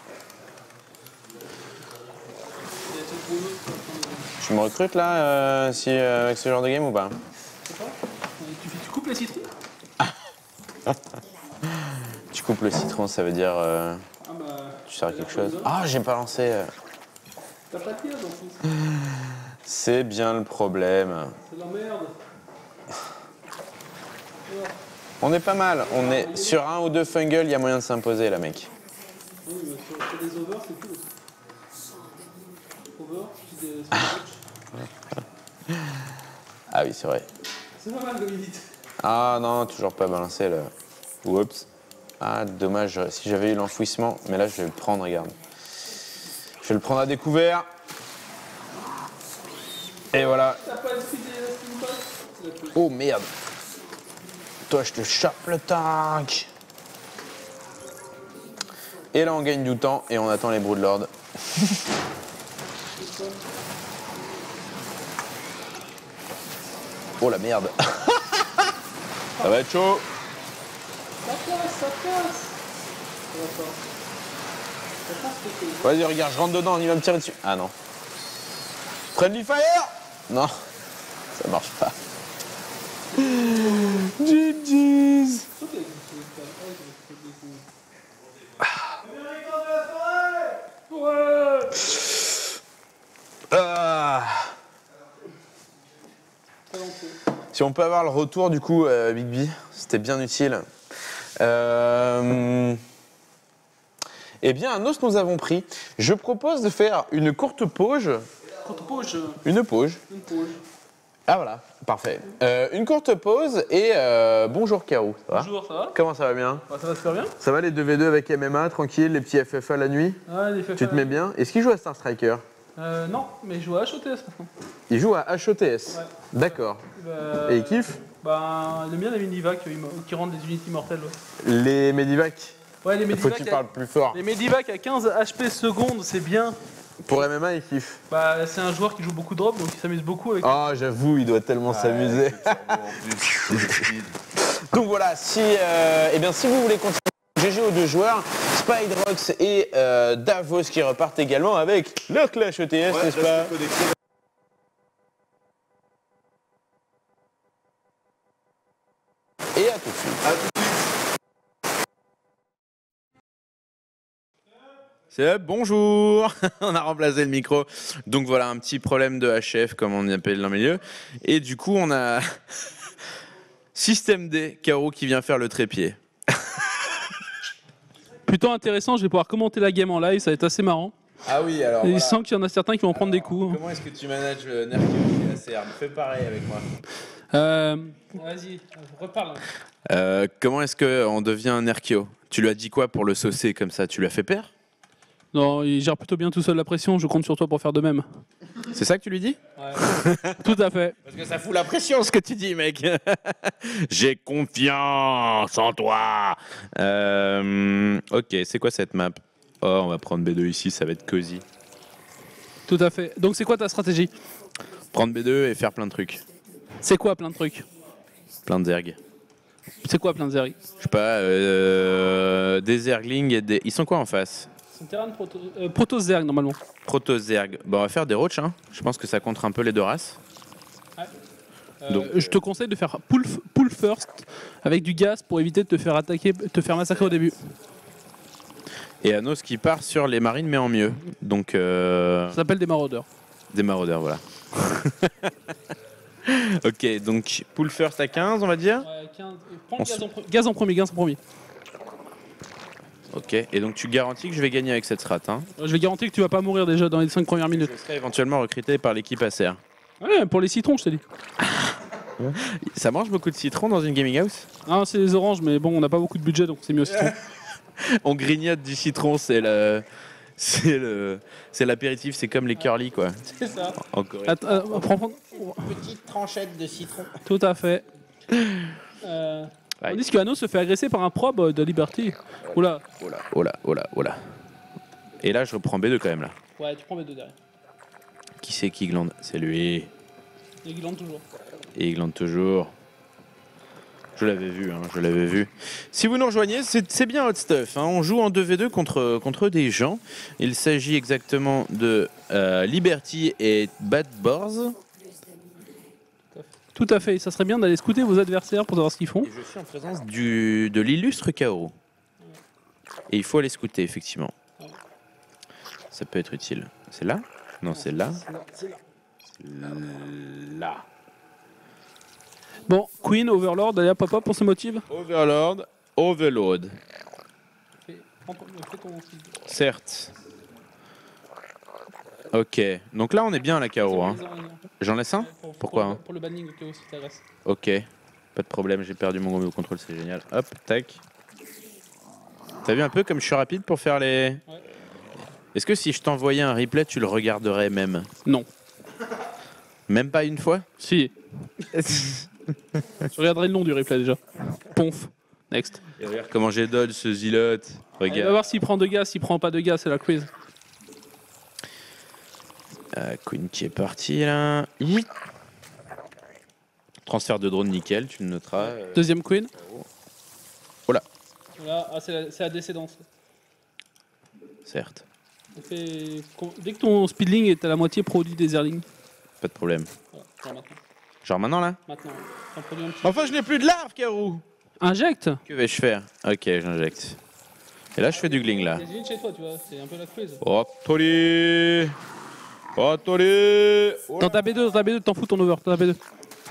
Speaker 3: Il y a tout pour nous.
Speaker 1: Tu me recrutes là, euh, si, euh, avec ce genre de game ou pas?
Speaker 3: Je sais pas. Tu, fais- tu coupes les citrons?
Speaker 1: Tu coupes le citron, ça veut dire euh,
Speaker 3: Ah bah.
Speaker 1: tu sers à quelque
Speaker 3: t'as
Speaker 1: chose.
Speaker 3: pas
Speaker 1: Ah, j'ai pas lancé. euh.
Speaker 3: T'as pas de gaz en plus.
Speaker 1: C'est bien le problème.
Speaker 3: C'est de la merde.
Speaker 1: On est pas mal. On est sur un ou deux fungles, il y a moyen de s'imposer là, mec.
Speaker 3: Oui, mais sur, sur des overs, c'est cool aussi. Over, puis des switch.
Speaker 1: Ah oui, c'est vrai.
Speaker 3: C'est pas mal comme minute.
Speaker 1: Ah non, toujours pas balancé là. Oups. Ah, dommage, si j'avais eu l'enfouissement. Mais là, je vais le prendre, regarde. Je vais le prendre à découvert. Et voilà.
Speaker 3: T'as pas esprit des steampots?
Speaker 1: Oh merde. Toi, je te chope le tank. Et là, on gagne du temps et on attend les Broodlords. Oh la merde. Ça va être chaud.
Speaker 3: Ça passe, ça passe. Ça va pas. Ça passe peut-être.
Speaker 1: Vas-y, regarde, je rentre dedans, il va me tirer dessus. Ah non. Friendly fire. Non, ça marche pas. G G's.
Speaker 3: Ouais.
Speaker 1: Ah. Si on peut avoir le retour du coup, euh, Big B, c'était bien utile. Euh... Eh bien, un os nous avons pris. Je propose de faire une courte pause.
Speaker 3: Courte pause.
Speaker 1: Une pause.
Speaker 3: Une pause.
Speaker 1: Ah voilà, parfait. Euh, une courte pause et euh, bonjour Karou. Ça va?
Speaker 3: Bonjour, ça va?
Speaker 1: Comment ça va bien?
Speaker 3: Bah, ça va super bien.
Speaker 1: Ça va les deux v deux avec M M A, tranquille, les petits F F A la nuit?
Speaker 3: Ah, les F F A.
Speaker 1: Tu te mets bien? Est-ce qu'il joue à Star Striker?
Speaker 3: Euh, non, mais je joue à H O T S maintenant.
Speaker 1: Il joue à H O T S.
Speaker 3: Ouais.
Speaker 1: D'accord.
Speaker 3: Bah,
Speaker 1: Et il kiffe?
Speaker 3: Bah, il aime bien les Medivac qui, qui rendent des unités mortelles. Ouais,
Speaker 1: Les Medivac?
Speaker 3: ouais les
Speaker 1: Il faut que
Speaker 3: Medivac.
Speaker 1: tu
Speaker 3: à-
Speaker 1: parles plus fort.
Speaker 3: Les Medivac à quinze H P secondes, c'est bien.
Speaker 1: Pour M M A, il kiffe.
Speaker 3: Bah, c'est un joueur qui joue beaucoup de drop, donc il s'amuse beaucoup avec.
Speaker 1: Oh, j'avoue, il doit tellement s'amuser. Donc voilà, si, euh, eh bien, si vous voulez continuer G G aux deux joueurs, Spydrox et euh, Davos qui repartent également avec leur Clash E T S,
Speaker 2: Ouais,
Speaker 1: n'est-ce
Speaker 2: reste
Speaker 1: pas?
Speaker 2: connecté.
Speaker 1: Et à tout de suite.
Speaker 2: À tout de suite.
Speaker 1: C'est up, bonjour. On a remplacé le micro. Donc voilà, un petit problème de H F, comme on appelle dans le milieu. Et du coup, on a Système D, Caro qui vient faire le trépied.
Speaker 3: plutôt intéressant. Je vais pouvoir commenter la game en live, ça va être assez marrant.
Speaker 1: Ah oui, alors.
Speaker 3: Et
Speaker 1: Voilà.
Speaker 3: il sent qu'il y en a certains qui vont prendre des coups.
Speaker 1: Comment est-ce que tu manages euh, Nerkio chez A C R? Fais pareil avec moi.
Speaker 3: Euh, Vas-y, reparle.
Speaker 1: Euh, comment est-ce qu'on devient un Nerkio? Tu lui as dit quoi pour le saucer comme ça? Tu lui as fait peur?
Speaker 3: Non, il gère plutôt bien tout seul la pression. Je compte sur toi pour faire de même.
Speaker 1: C'est ça que tu lui dis?
Speaker 3: Ouais. Tout à fait.
Speaker 1: Parce que ça fout la pression ce que tu dis, mec. J'ai confiance en toi. Euh, ok, c'est quoi cette map? Oh, on va prendre B deux ici, ça va être cosy.
Speaker 3: Tout à fait. Donc c'est quoi ta stratégie?
Speaker 1: Prendre B deux et faire plein de trucs.
Speaker 3: C'est quoi plein de trucs?
Speaker 1: Plein de zerg.
Speaker 3: C'est quoi plein de zerg?
Speaker 1: Je sais pas, euh, des zerglings et des... Ils sont quoi en face?
Speaker 3: C'est un terrain de proto, euh, proto-zerg normalement.
Speaker 1: Proto-zerg. Bon, on va faire des roach, hein. Je pense que ça contre un peu les deux races.
Speaker 3: Euh,
Speaker 1: Donc,
Speaker 3: je te conseille de faire pull, pull first avec du gaz pour éviter de te faire attaquer, te faire massacrer au début.
Speaker 1: Et Anos qui part sur les marines mais en mieux. Donc euh...
Speaker 3: Ça s'appelle des maraudeurs.
Speaker 1: Des maraudeurs, voilà. Ok, donc pull first à quinze, on va dire.
Speaker 3: Ouais, quinze. Prends
Speaker 1: On
Speaker 3: le gaz,
Speaker 1: se-
Speaker 3: en pre- gaz en premier, gaz en premier.
Speaker 1: Ok, et donc tu garantis que je vais gagner avec cette strat, hein.
Speaker 3: Je vais garantir que tu vas pas mourir déjà dans les cinq premières minutes.
Speaker 1: Je serai éventuellement recruté par l'équipe A C R.
Speaker 3: Ouais, pour les citrons, je t'ai dit.
Speaker 1: Ça mange beaucoup de citron dans une gaming house?
Speaker 3: Ah, c'est les oranges, mais bon, on n'a pas beaucoup de budget, donc c'est mieux au citron.
Speaker 1: On grignote du citron, c'est le... C'est le... C'est l'apéritif, c'est comme les curly, quoi.
Speaker 3: C'est ça.
Speaker 1: En Corée.
Speaker 3: Attends, euh, prends, prends-
Speaker 6: Petite tranchette de citron.
Speaker 3: Tout à fait. Euh,
Speaker 1: Ouais.
Speaker 3: On dit que Anno se fait agresser par un probe euh, de Liberty. Oula.
Speaker 1: Oh là, oh là, oh là, oh là. Et là, je reprends B deux quand même, là.
Speaker 3: Ouais, tu prends mes deux derrière.
Speaker 1: Qui c'est qui glande? C'est lui.
Speaker 3: Et glande toujours.
Speaker 1: Et il glande toujours. Je l'avais vu, hein, je l'avais vu. Si vous nous rejoignez, c'est c'est bien HOTStuff. Hein. On joue en deux v deux contre, contre des gens. Il s'agit exactement de euh, Liberty et Bad Boars.
Speaker 3: Tout à fait. Et ça serait bien d'aller scouter vos adversaires pour savoir ce qu'ils font.
Speaker 1: Et je suis en présence du, de l'illustre Chaos. Et il faut aller scouter, effectivement. Ça peut être utile. C'est là? Non, c'est là. Là.
Speaker 3: Bon, Queen, Overlord, allez hop hop hop, on se motive.
Speaker 1: Overlord, Overlord.
Speaker 3: Fais, prends ton- fais ton-
Speaker 1: Certes. Ok. Donc là, on est bien à la K O. Hein. J'en laisse un?
Speaker 3: Pour-
Speaker 1: Pourquoi,
Speaker 3: pour,
Speaker 1: hein
Speaker 3: pour le banning de chaos si t'agresses.
Speaker 1: Ok. Pas de problème, j'ai perdu mon gombe au contrôle, c'est génial. Hop, tac. T'as vu un peu comme je suis rapide pour faire les...
Speaker 3: Ouais.
Speaker 1: Est-ce que si je t'envoyais un replay, tu le regarderais même?
Speaker 3: Non.
Speaker 1: Même pas une fois?
Speaker 3: Si. Je regarderai le nom du replay déjà. Ponf. Next.
Speaker 1: Et regarde comment j'ai dodge ce zilote.
Speaker 3: On va
Speaker 1: Regarde.
Speaker 3: voir s'il prend de gaz, s'il prend pas de gaz, c'est la quiz.
Speaker 1: Euh, Queen qui est parti là. Hi. Transfert de drone nickel, tu le noteras. Euh,
Speaker 3: Deuxième Queen.
Speaker 1: Oh là.
Speaker 3: Là, ah, c'est la, c'est la décédence.
Speaker 1: Certes,
Speaker 3: On fait... Dès que ton speedling est à la moitié produit des airlings.
Speaker 1: pas de problème.
Speaker 3: Voilà, genre maintenant.
Speaker 1: Genre maintenant là?
Speaker 3: Maintenant, t'en produis un petit.
Speaker 1: Enfin, je n'ai plus de larves, Karou.
Speaker 3: Injecte.
Speaker 1: Que vais-je faire? Ok, j'injecte. Et là, je fais du gling là.
Speaker 3: J'ai chez toi, tu vois, c'est un peu la quiz.
Speaker 1: Oh, Tolly. Oh, Tolly. Oh,
Speaker 3: Dans ta B deux, dans ta B deux, t'en fous ton over, dans ta B deux.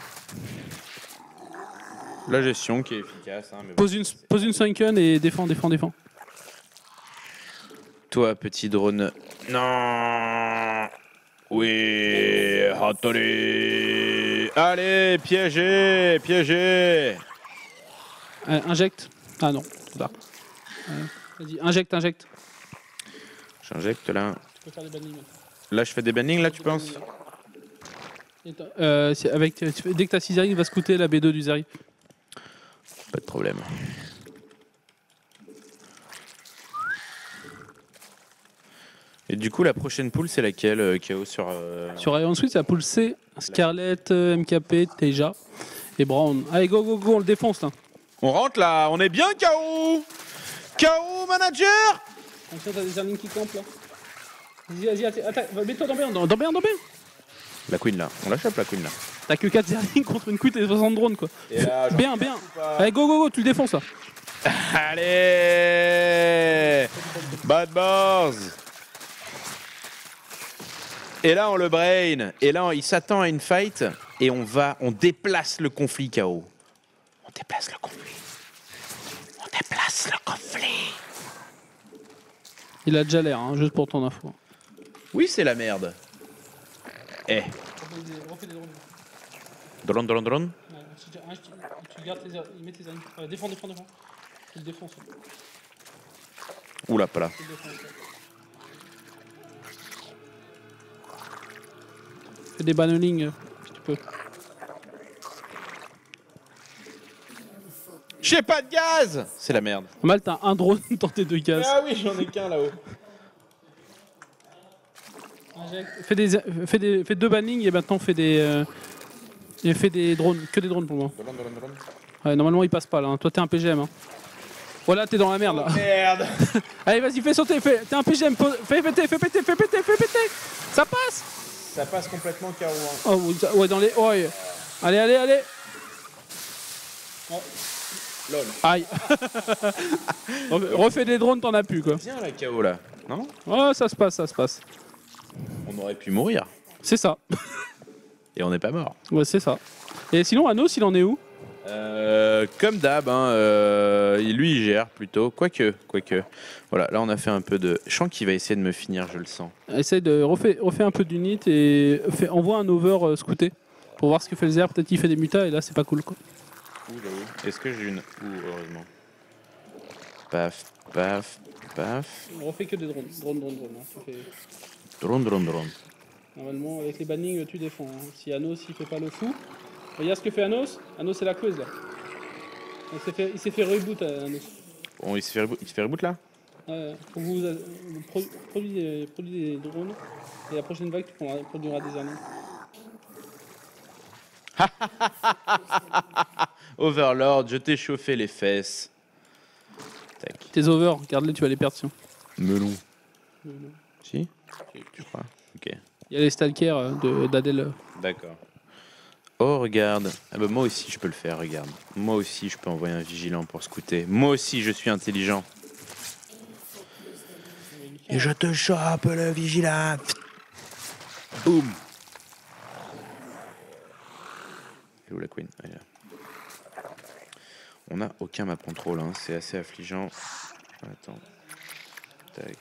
Speaker 1: la gestion qui est efficace. Hein, mais bon.
Speaker 3: Pose une, pose une sunken et défends, défends, défends.
Speaker 1: Toi, petit drone. Non. Oui. Oh, Tolly. Allez, piégé, piégé.
Speaker 3: Euh, injecte. Ah non, trop tard. Euh, Vas-y, injecte, injecte.
Speaker 1: J'injecte là.
Speaker 3: Tu peux faire des bannings.
Speaker 1: Là, je fais des bannings là, tu penses?
Speaker 3: Et t'as- euh, c'est avec, tu fais- dès que t'as six Zeri, il va scouter la B deux du Zeri.
Speaker 1: Pas de problème. Et du coup, la prochaine poule, c'est laquelle, euh, K O sur. euh,
Speaker 3: Sur Iron Suite, c'est la poule C, Scarlett, euh, M K P, Teja et Brown. Allez, go, go, go, on le défonce là.
Speaker 1: On rentre là, on est bien, K O. K O manager.
Speaker 3: Attention, t'as des airlings qui campent là. Vas-y, vas-y, atta- attaque, va- mets-toi dans bien, dans, dans bien, dans bien.
Speaker 1: La queen là, on la chope la queen là.
Speaker 3: T'as que quatre airlings contre une quit et soixante drones quoi.
Speaker 1: Et là,
Speaker 3: Bien, bien. Allez, go, go, go, tu le défonces là.
Speaker 1: Allez, Bad Boars. Et là, on le brain. Et là, il s'attend à une fight. Et on va, on déplace le conflit, K O. On déplace le conflit. On déplace le conflit.
Speaker 3: Il a déjà l'air, hein, juste pour ton info.
Speaker 1: Oui, c'est la merde. Eh.
Speaker 3: Refais des, refais des drones.
Speaker 1: Drone, drone, drone.
Speaker 3: Ouais, tu, tu, tu gardes tes il met tes armes. Euh, défends, défends, défends. Tu le défonces.
Speaker 1: Oula, pas là.
Speaker 3: Tu le défonces. Fais des banolings, euh, si tu peux.
Speaker 1: J'ai pas de gaz. C'est la merde.
Speaker 3: Mal, t'as un drone dans tes deux cases.
Speaker 1: Ah oui, j'en ai qu'un là-haut.
Speaker 3: Fais, des, fais, des, fais deux banlings et maintenant fais des... Euh, et fais des drones, que des drones pour moi.
Speaker 1: Drone, drone, drone.
Speaker 3: Ouais, normalement il passe pas là, hein. Toi t'es un P G M. Hein. Voilà, t'es dans la merde là.
Speaker 1: Oh, merde.
Speaker 3: Allez, vas-y, fais sauter, fais. T'es un P G M, fais péter, fais péter, fais péter, fais péter. Ça passe.
Speaker 1: Ça passe complètement K O. Hein.
Speaker 3: Oh, oui, ça- ouais, dans les. Oh, ouais. Allez, allez, allez.
Speaker 1: Lol.
Speaker 3: Aïe. Refais des drones, t'en as plus quoi.
Speaker 1: Viens la K O là. Non?
Speaker 3: Oh, ça se passe, ça se passe.
Speaker 1: On aurait pu mourir.
Speaker 3: C'est ça.
Speaker 1: Et on n'est pas mort.
Speaker 3: Ouais, c'est ça. Et sinon, Anos, il en est où?
Speaker 1: Euh, comme d'hab, hein, euh, lui il gère plutôt, quoique, quoique. Voilà, là on a fait un peu de. Je sens qu'il va essayer de me finir, je le sens.
Speaker 3: Essaye de refaire refais un peu d'unit et fait, envoie un over euh, scouter pour voir ce que fait le zère. Peut-être qu'il fait des mutas et là c'est pas cool quoi.
Speaker 1: Est-ce que j'ai une. Ouh, heureusement. Paf, paf, paf.
Speaker 3: On refait que des drones. Drone, drone, drone. Hein. Tu fais...
Speaker 1: Drone, drone, drone.
Speaker 3: Normalement, avec les bannings, tu défends. Hein. Si Anos il fait pas le fou. Regarde ce que fait Anos. Anos c'est la queuse là. Il s'est fait, il s'est fait reboot à Anos.
Speaker 1: Bon, il se fait reboot, il se fait reboot là?
Speaker 3: Ouais, faut que vous, vous pro, produisez, des, produisez des drones et la prochaine vague tu prendras, produiras des earnings.
Speaker 1: Overlord, je t'ai chauffé les fesses. Tac.
Speaker 3: Tes over, garde-les, tu vas les perdre sinon.
Speaker 1: Melon.
Speaker 3: Melon.
Speaker 1: Si? Tu crois? Ok.
Speaker 3: Il y a les stalkers euh, de- d'Adèle.
Speaker 1: D'accord. Oh, regarde. Ah bah, moi aussi, je peux le faire, regarde. Moi aussi, je peux envoyer un vigilant pour scouter. Moi aussi, je suis intelligent. Et je te chope le vigilant. Boum. Et où la queen? Elle est là. On n'a aucun map control, hein. C'est assez affligeant. Attends. Tac.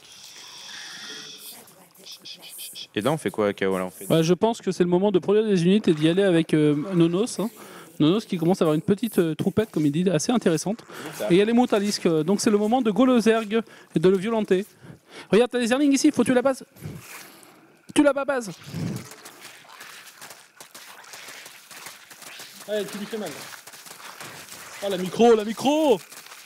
Speaker 1: Et là, on fait quoi à K O là, on fait...
Speaker 3: Ouais, je pense que c'est le moment de produire des unités et d'y aller avec euh, Nonos. Hein. Nonos qui commence à avoir une petite euh, troupette, comme il dit, assez intéressante. Et il y a les Montalisques, euh, donc c'est le moment de go le zerg et de le violenter. Regarde, t'as des Zerlings ici, faut tuer la base. Tue la base. Allez, tu lui fais mal. Oh la micro, la micro.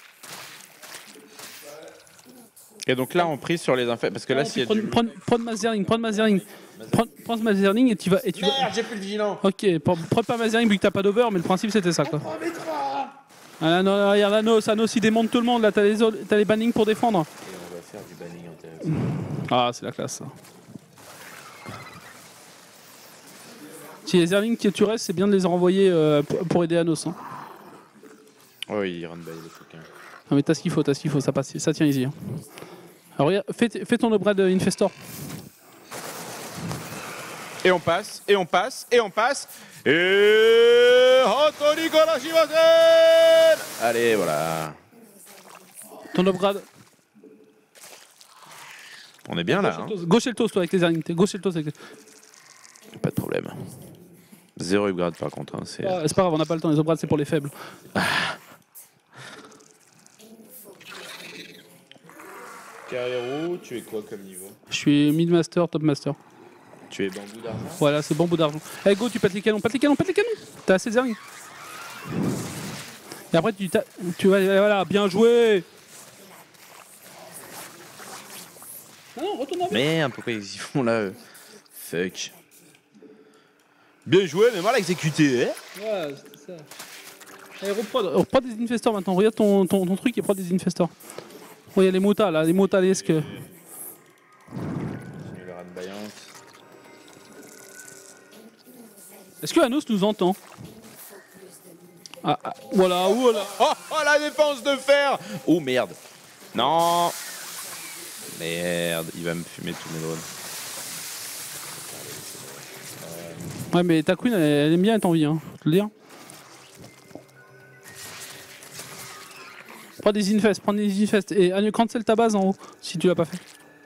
Speaker 1: Et donc là, on prise sur les infects. Parce que là, s'il y a
Speaker 3: prends,
Speaker 1: du...
Speaker 3: prends, prends de Mazerling, prends de Mazerling. Prends, prends de Mazerling et tu vas. Et tu vas...
Speaker 1: Merde, j'ai plus le vigilant.
Speaker 3: Ok, prends, prends pas Mazerling vu que t'as pas d'over, mais le principe c'était ça quoi. Ah là, non, regarde Anos, Anos il démonte tout le monde, là t'as les, t'as les bannings pour défendre.
Speaker 1: Et on va faire du banning intéressant.
Speaker 3: Ah, c'est la classe ça. Si les Zerlings qui tu restes, c'est bien de les renvoyer euh, pour, pour aider Anos. Hein.
Speaker 1: Oh, il run by les coquins.
Speaker 3: Non mais t'as ce qu'il faut, t'as ce qu'il faut, ça passe, ça tient easy. Hein. Alors regarde, fais, fais ton upgrade Infestor.
Speaker 1: Et on passe, et on passe, et on passe. Et... Allez, voilà.
Speaker 3: Ton upgrade.
Speaker 1: On est bien là. Hein.
Speaker 3: Gauche et le toast toi avec tes Zerlings. Gauche et le toast avec les...
Speaker 1: Pas de problème. Zéro upgrade par contre. Hein, c'est...
Speaker 3: Ah, c'est pas grave, on n'a pas le temps, les upgrades c'est pour les faibles.
Speaker 1: Ah. Carrero, tu es quoi comme niveau?
Speaker 3: Je suis mid-master, top-master.
Speaker 1: Tu es bambou d'argent?
Speaker 3: Voilà, c'est bambou d'argent. Allez, go, tu pètes les canons, pète les canons, pète les canons. T'as assez de Zerlings. Et après, tu, tu vas, voilà, bien joué. Non, non, retourne avec.
Speaker 1: Merde, pourquoi ils y font là eux? Fuck. Bien joué, mais mal exécuté, hein?
Speaker 3: Ouais, c'était ça. Allez, reprends, reprends des infestors maintenant. Regarde ton, ton, ton truc et prends des infestors. Oh, il y a les motas là, les motalesques.
Speaker 1: Le rat de Bayance.
Speaker 3: Est-ce que Anos nous entend? Ah, ah, voilà, voilà.
Speaker 1: Oh, oh, la défense de fer! Oh merde! Non! Merde, il va me fumer tous mes drones.
Speaker 3: Ouais, mais ta queen, elle, elle aime bien être en vie, hein, je te le dire. Prends des infests, prends des infests. Et Anne, cancel ta base en haut, si tu l'as pas fait.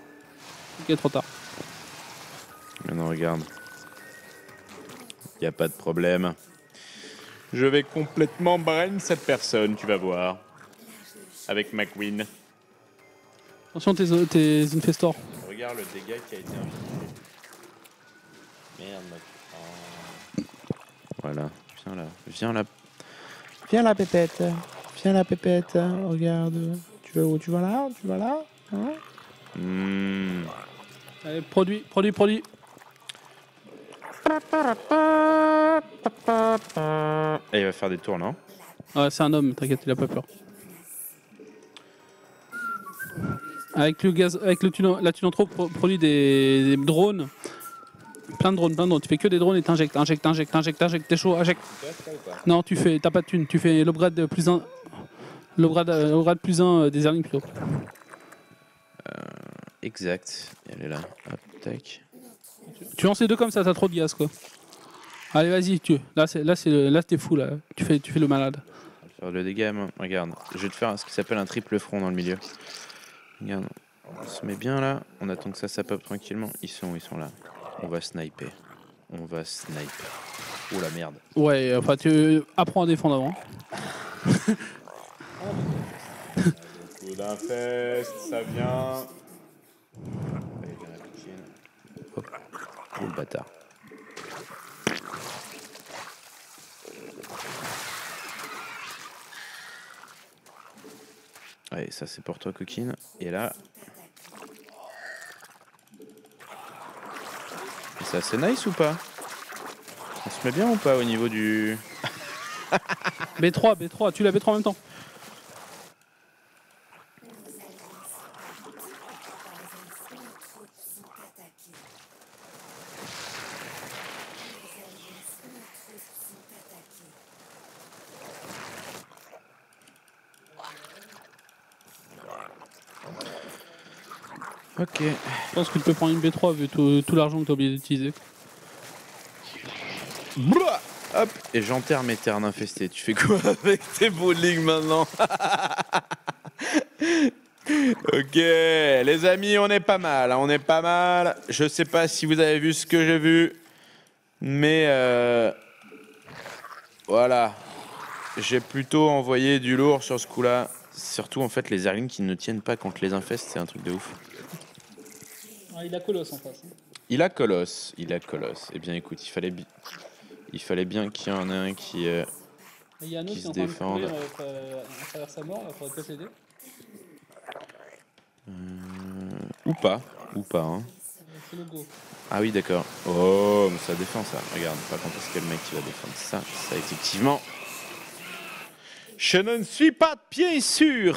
Speaker 3: Ok, trop tard.
Speaker 7: Mais non, regarde. Y a pas de problème. Je vais complètement brain cette personne, tu vas voir. Avec ma queen.
Speaker 3: Attention, tes, tes infestors.
Speaker 7: Regarde le dégât qui a été infligé. Merde, ma... Oh. Voilà, viens là, viens là. Viens là, pépette. Viens là, pépette. Regarde. Tu vas où? Tu vas là? Tu vas là? Hein? Mmh.
Speaker 3: Allez, produit, produit, produit.
Speaker 7: Et il va faire des tours, non?
Speaker 3: Ouais, c'est un homme, t'inquiète, il a pas peur. Avec le gaz, avec le tuno, la tunantro pro- produit des, des drones. Plein de drones, plein de drones. Tu fais que des drones et t'injectes, injectes, injectes, injectes, injectes, t'es chaud, injecte. Non, tu fais, t'as pas de thune, tu fais l'upgrade de plus un. L'upgrade l'upgrade plus un des airlings plutôt.
Speaker 7: Euh, exact. Elle est là. Hop, tac.
Speaker 3: Tu lances les deux comme ça, t'as trop de gaz quoi. Allez, vas-y, tu. Là, c'est, là, c'est, là, t'es fou là. Tu fais, tu fais le malade.
Speaker 7: On va faire le dégât, moi. Regarde. Je vais te faire ce qui s'appelle un triple front dans le milieu. Regarde. On se met bien là. On attend que ça s'apop tranquillement. Ils sont, ils sont là. On va sniper. On va sniper. Oh la merde.
Speaker 3: Ouais, enfin, tu apprends à défendre avant.
Speaker 7: Coup d'infest, ça vient. Hop. Oh le bâtard. Allez, ça c'est pour toi, coquine. Et là. Et c'est assez nice ou pas? On se met bien ou pas au niveau du.
Speaker 3: B trois, B trois, tu l'as B trois en même temps.
Speaker 7: Ok.
Speaker 3: Je pense que tu peux prendre une B trois vu tout, tout l'argent que tu as oublié d'utiliser.
Speaker 7: Blah hop. Et j'enterre mes ternes infestées. Tu fais quoi avec tes bowling maintenant? Ok, les amis, on est pas mal. Hein, on est pas mal. Je sais pas si vous avez vu ce que j'ai vu. Mais euh, voilà. J'ai plutôt envoyé du lourd sur ce coup-là. Surtout en fait les airlings qui ne tiennent pas contre les infestes, c'est un truc de ouf.
Speaker 3: Ah, il a Colosse en face. Hein.
Speaker 7: Il a Colosse, il a Colosse. Eh bien écoute, il fallait, bi- il fallait bien qu'il y en ait un qui, euh,
Speaker 3: Il y a un autre
Speaker 7: qui
Speaker 3: qui
Speaker 7: se
Speaker 3: est en train de
Speaker 7: défende.
Speaker 3: courir euh, à travers sa mort, il faudrait peut-être l'aider.
Speaker 7: Euh, ou pas, ou pas. Hein.
Speaker 3: C'est le go.
Speaker 7: Ah oui, d'accord. Oh, mais ça défend ça. Regarde, par contre, est-ce que le mec qui va défendre ça, ça effectivement. Je ne suis pas de pied sûr.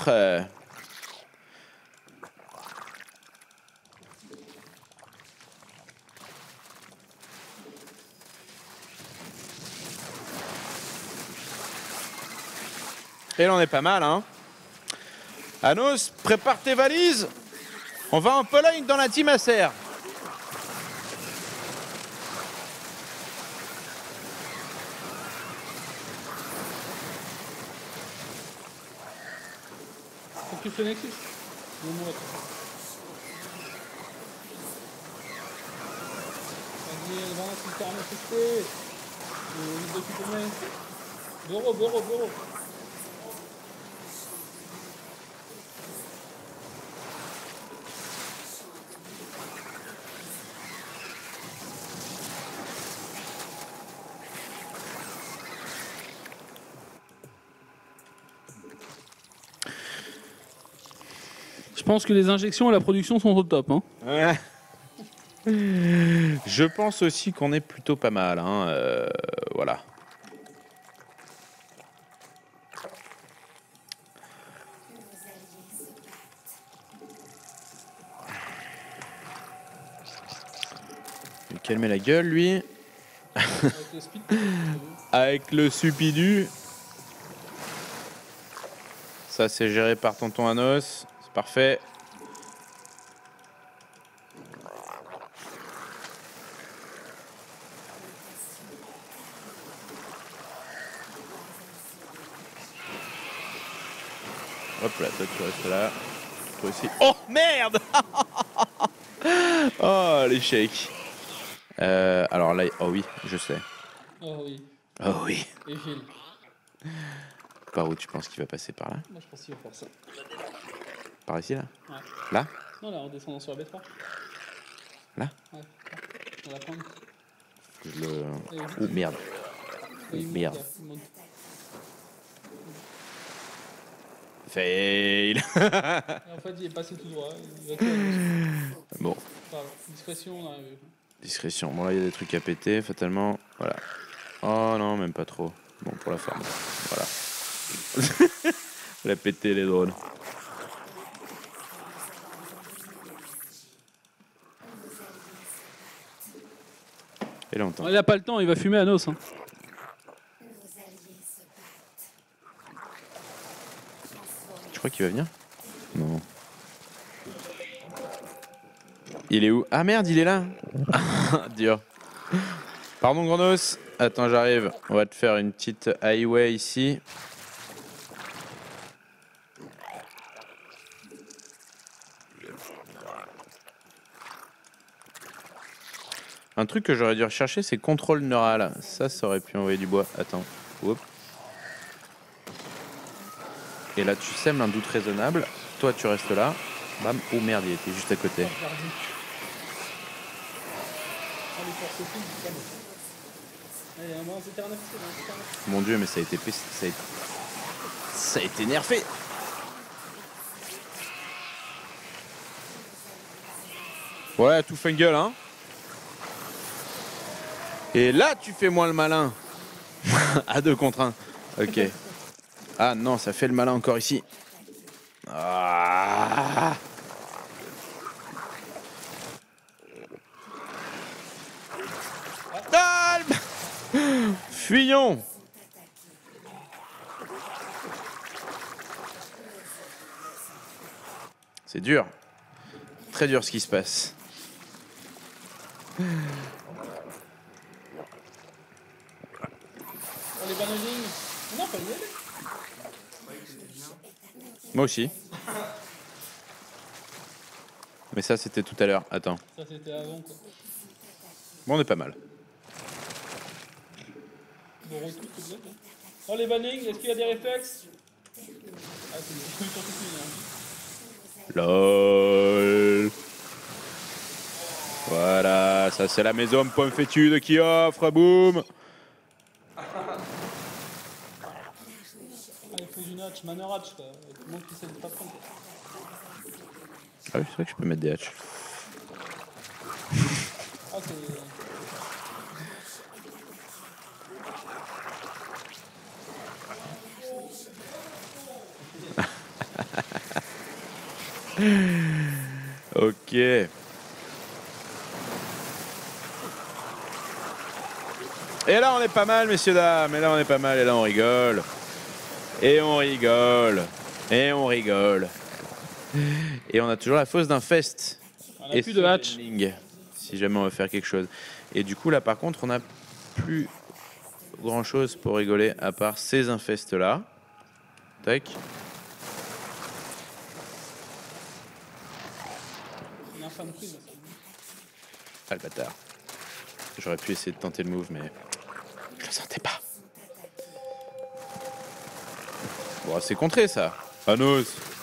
Speaker 7: Et là, on est pas mal, hein. Anos, prépare tes valises. On va en Pologne dans la team Acer.
Speaker 3: Faut que tu le Nexus. Bon, moi, vas-y, avance, il t'a manifesté. Il doit tout tourner. Bureau, bureau, bureau. Je pense que les injections et la production sont au top. Hein.
Speaker 7: Ouais. Je pense aussi qu'on est plutôt pas mal. Hein. Euh, voilà. Il va calmer la gueule, lui.
Speaker 3: Avec le speed.
Speaker 7: Avec le supidu. Ça, c'est géré par tonton Anos. C'est parfait. Hop là, toi tu restes là. Toi aussi. Oh merde. l'échec. Euh, alors là, oh oui, je sais.
Speaker 3: Oh oui.
Speaker 7: Oh oui.
Speaker 3: Et Gilles.
Speaker 7: Par où tu penses qu'il va passer? Par là?
Speaker 3: Moi je pense qu'il va faire ça.
Speaker 7: Par ici là?
Speaker 3: Ouais.
Speaker 7: Là?
Speaker 3: Non, là, en descendant sur la B trois.
Speaker 7: Là?
Speaker 3: Ouais. On va prendre.
Speaker 7: Je le... Oh merde. Oh, merde.
Speaker 3: Là, il monte.
Speaker 7: Fail.
Speaker 3: Et en fait, il est passé tout droit. Il va tout aller.
Speaker 7: Bon.
Speaker 3: Enfin, discrétion, on arrive.
Speaker 7: Discrétion. Bon là, il y a des trucs à péter, fatalement. Voilà. Oh non, même pas trop. Bon, pour la forme. Voilà. On a pété les drones. Et là, on tente.
Speaker 3: Il a pas le temps, il va fumer à nos. Hein.
Speaker 7: Tu crois qu'il va venir? Non. Il est où? Ah merde, il est là. Dur. Pardon, Granos. Attends, j'arrive. On va te faire une petite highway ici. Un truc que j'aurais dû rechercher, c'est contrôle neural. Ça, ça aurait pu envoyer du bois. Attends. Oups. Et là, tu sèmes un doute raisonnable. Toi, tu restes là. Bam. Oh merde, il était juste à côté. Mon dieu, mais ça a été ça a été, ça a été nerfé. Ouais, tout fungle, hein. Et là, tu fais moins le malin. À deux contre un. Ok. Ah non, ça fait le malin encore ici. Ah. Calme. Fuyons. C'est dur. Très dur ce qui se passe.
Speaker 3: Les bananines. Non, pas y aller.
Speaker 7: Moi aussi. Mais ça, c'était tout à l'heure. Attends.
Speaker 3: Ça, c'était avant, quoi.
Speaker 7: Bon, on est pas mal.
Speaker 3: Bon retour, s'il te plaît. Oh, les bannings, est-ce qu'il y a des réflexes? Ah, c'est une surtout fini, hein.
Speaker 7: LOL. Voilà, ça c'est la maison pomme fétude qui offre, boum.
Speaker 3: Ah, il faut une hatch, manor hatch, quoi. Tout le monde qui sait le patron, quoi.
Speaker 7: Ah oui, c'est vrai que je peux mettre des hatches.
Speaker 3: Ah, c'est...
Speaker 7: Ok. Et là on est pas mal, messieurs dames. Et là on est pas mal. Et là on rigole. Et on rigole. Et on rigole. Et on a toujours la fosse d'un fest.
Speaker 3: On a
Speaker 7: Et
Speaker 3: plus de hatch.
Speaker 7: summoning, si jamais on veut faire quelque chose. Et du coup là par contre on a plus grand chose pour rigoler à part ces infestes là. Tac. Ah le bâtard. J'aurais pu essayer de tenter le move mais je le sentais pas. Bon c'est contré ça. Anos.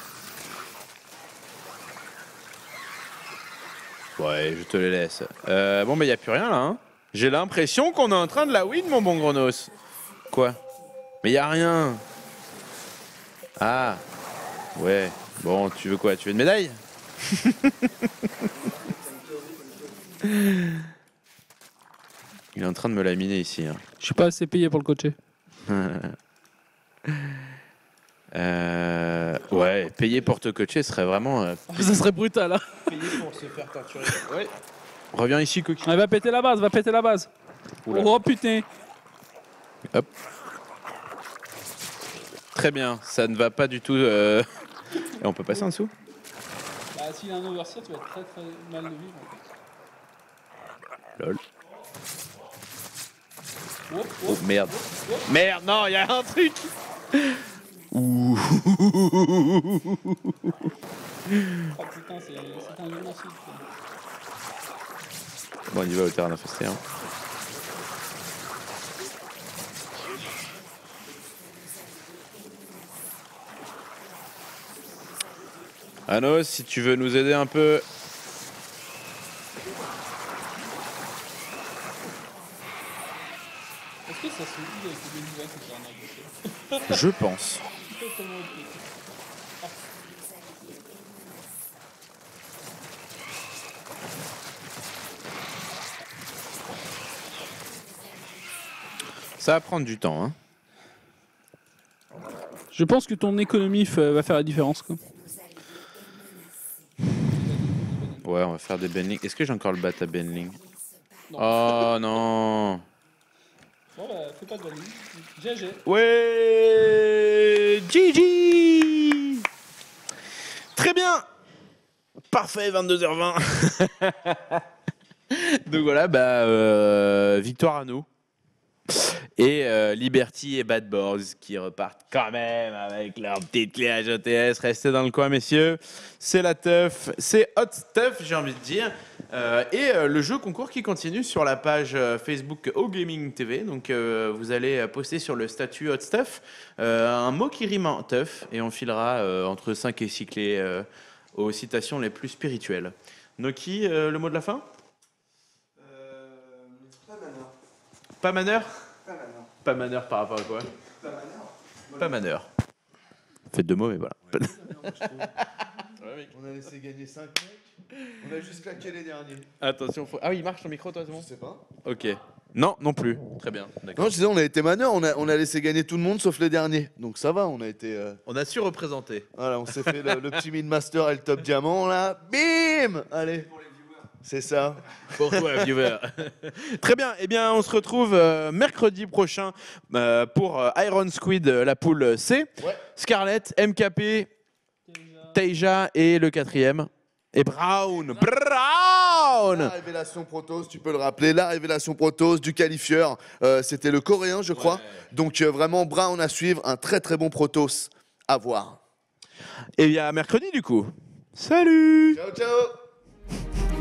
Speaker 7: Ouais je te les laisse. Euh, bon mais y a plus rien là hein. J'ai l'impression qu'on est en train de la win mon bon Gronos. Quoi? Mais y a rien. Ah. Ouais. Bon tu veux quoi? Tu veux une médaille? Il est en train de me laminer ici. Hein.
Speaker 3: Je suis pas assez payé pour le coacher.
Speaker 7: euh, ouais, payer pour te coacher serait vraiment. Euh,
Speaker 3: ça serait brutal. Hein.
Speaker 7: payer pour se faire torturer. Ouais. Reviens ici, coquille.
Speaker 3: Elle va péter la base, va péter la base. Oula. Oh putain.
Speaker 7: Hop. Très bien, ça ne va pas du tout. Euh... Et on peut passer en dessous?
Speaker 3: Bah, s'il y a un overseer, tu vas être très très mal de vivre. En fait.
Speaker 7: Lol.
Speaker 3: Oh, oh,
Speaker 7: oh merde. Oh, oh. Merde, non, il y a un truc. Ouh.
Speaker 3: Oh putain, c'est un génocide.
Speaker 7: Bon, on y va au terrain infesté. Hein. Anos, si tu veux nous aider un peu.
Speaker 3: Est-ce que ça se dit avec les nouvelles que j'ai en
Speaker 7: Je pense. Ça va prendre du temps, hein.
Speaker 3: Je pense que ton économie f- va faire la différence, quoi.
Speaker 7: Ouais, on va faire des Benling. Est-ce que j'ai encore le bat à Benling? Oh non.
Speaker 3: Bon bah, fais pas de value. G G.
Speaker 7: Ouais, G G. Très bien. Parfait, vingt-deux heures vingt. Donc voilà, bah, euh, victoire à nous. Et euh, Liberty et Bad Boards qui repartent quand même avec leur petite clé H O T S. Restez dans le coin, messieurs. C'est la teuf, c'est hot stuff, j'ai envie de dire. Euh, et euh, le jeu concours qui continue sur la page euh, Facebook O Gaming T V. Donc euh, vous allez poster sur le statut hot stuff euh, un mot qui rime en teuf et on filera euh, entre cinq et six clés euh, aux citations les plus spirituelles. Noki, euh, le mot de la fin?
Speaker 6: Euh, pas maneur.
Speaker 7: Pas maneur?
Speaker 6: Pas maneur.
Speaker 7: Pas maneur par rapport à quoi?
Speaker 6: Pas maneur.
Speaker 7: Pas maneur. Faites deux mots, mais voilà.
Speaker 2: On a laissé gagner cinq mecs. On a juste claqué les derniers.
Speaker 7: Attention, faut... ah oui, il marche ton micro, toi, c'est bon?
Speaker 2: Je sais pas.
Speaker 7: Ok. Non, non plus. Très bien. D'accord.
Speaker 2: Non, je disais, on a été manœuvre, on a, on a laissé gagner tout le monde sauf les derniers. Donc ça va, on a été. euh,
Speaker 7: On a su représenter.
Speaker 2: Voilà, on s'est fait le, le petit mid-master et le top diamant là. Bim. Allez. C'est ça.
Speaker 7: Pour toi, viewer. Très bien. Eh bien, on se retrouve euh, mercredi prochain euh, pour euh, Iron Squid, euh, la poule C.
Speaker 2: Ouais.
Speaker 7: Scarlett, M K P, Teija et le quatrième. Et Brown. Brown.
Speaker 2: La révélation Protoss, tu peux le rappeler, la révélation Protoss du qualifieur, euh, c'était le coréen, je crois.
Speaker 7: Ouais.
Speaker 2: Donc euh, vraiment, Brown à suivre, un très très bon Protoss à voir.
Speaker 7: Et bien, mercredi, du coup. Salut.
Speaker 2: Ciao, ciao.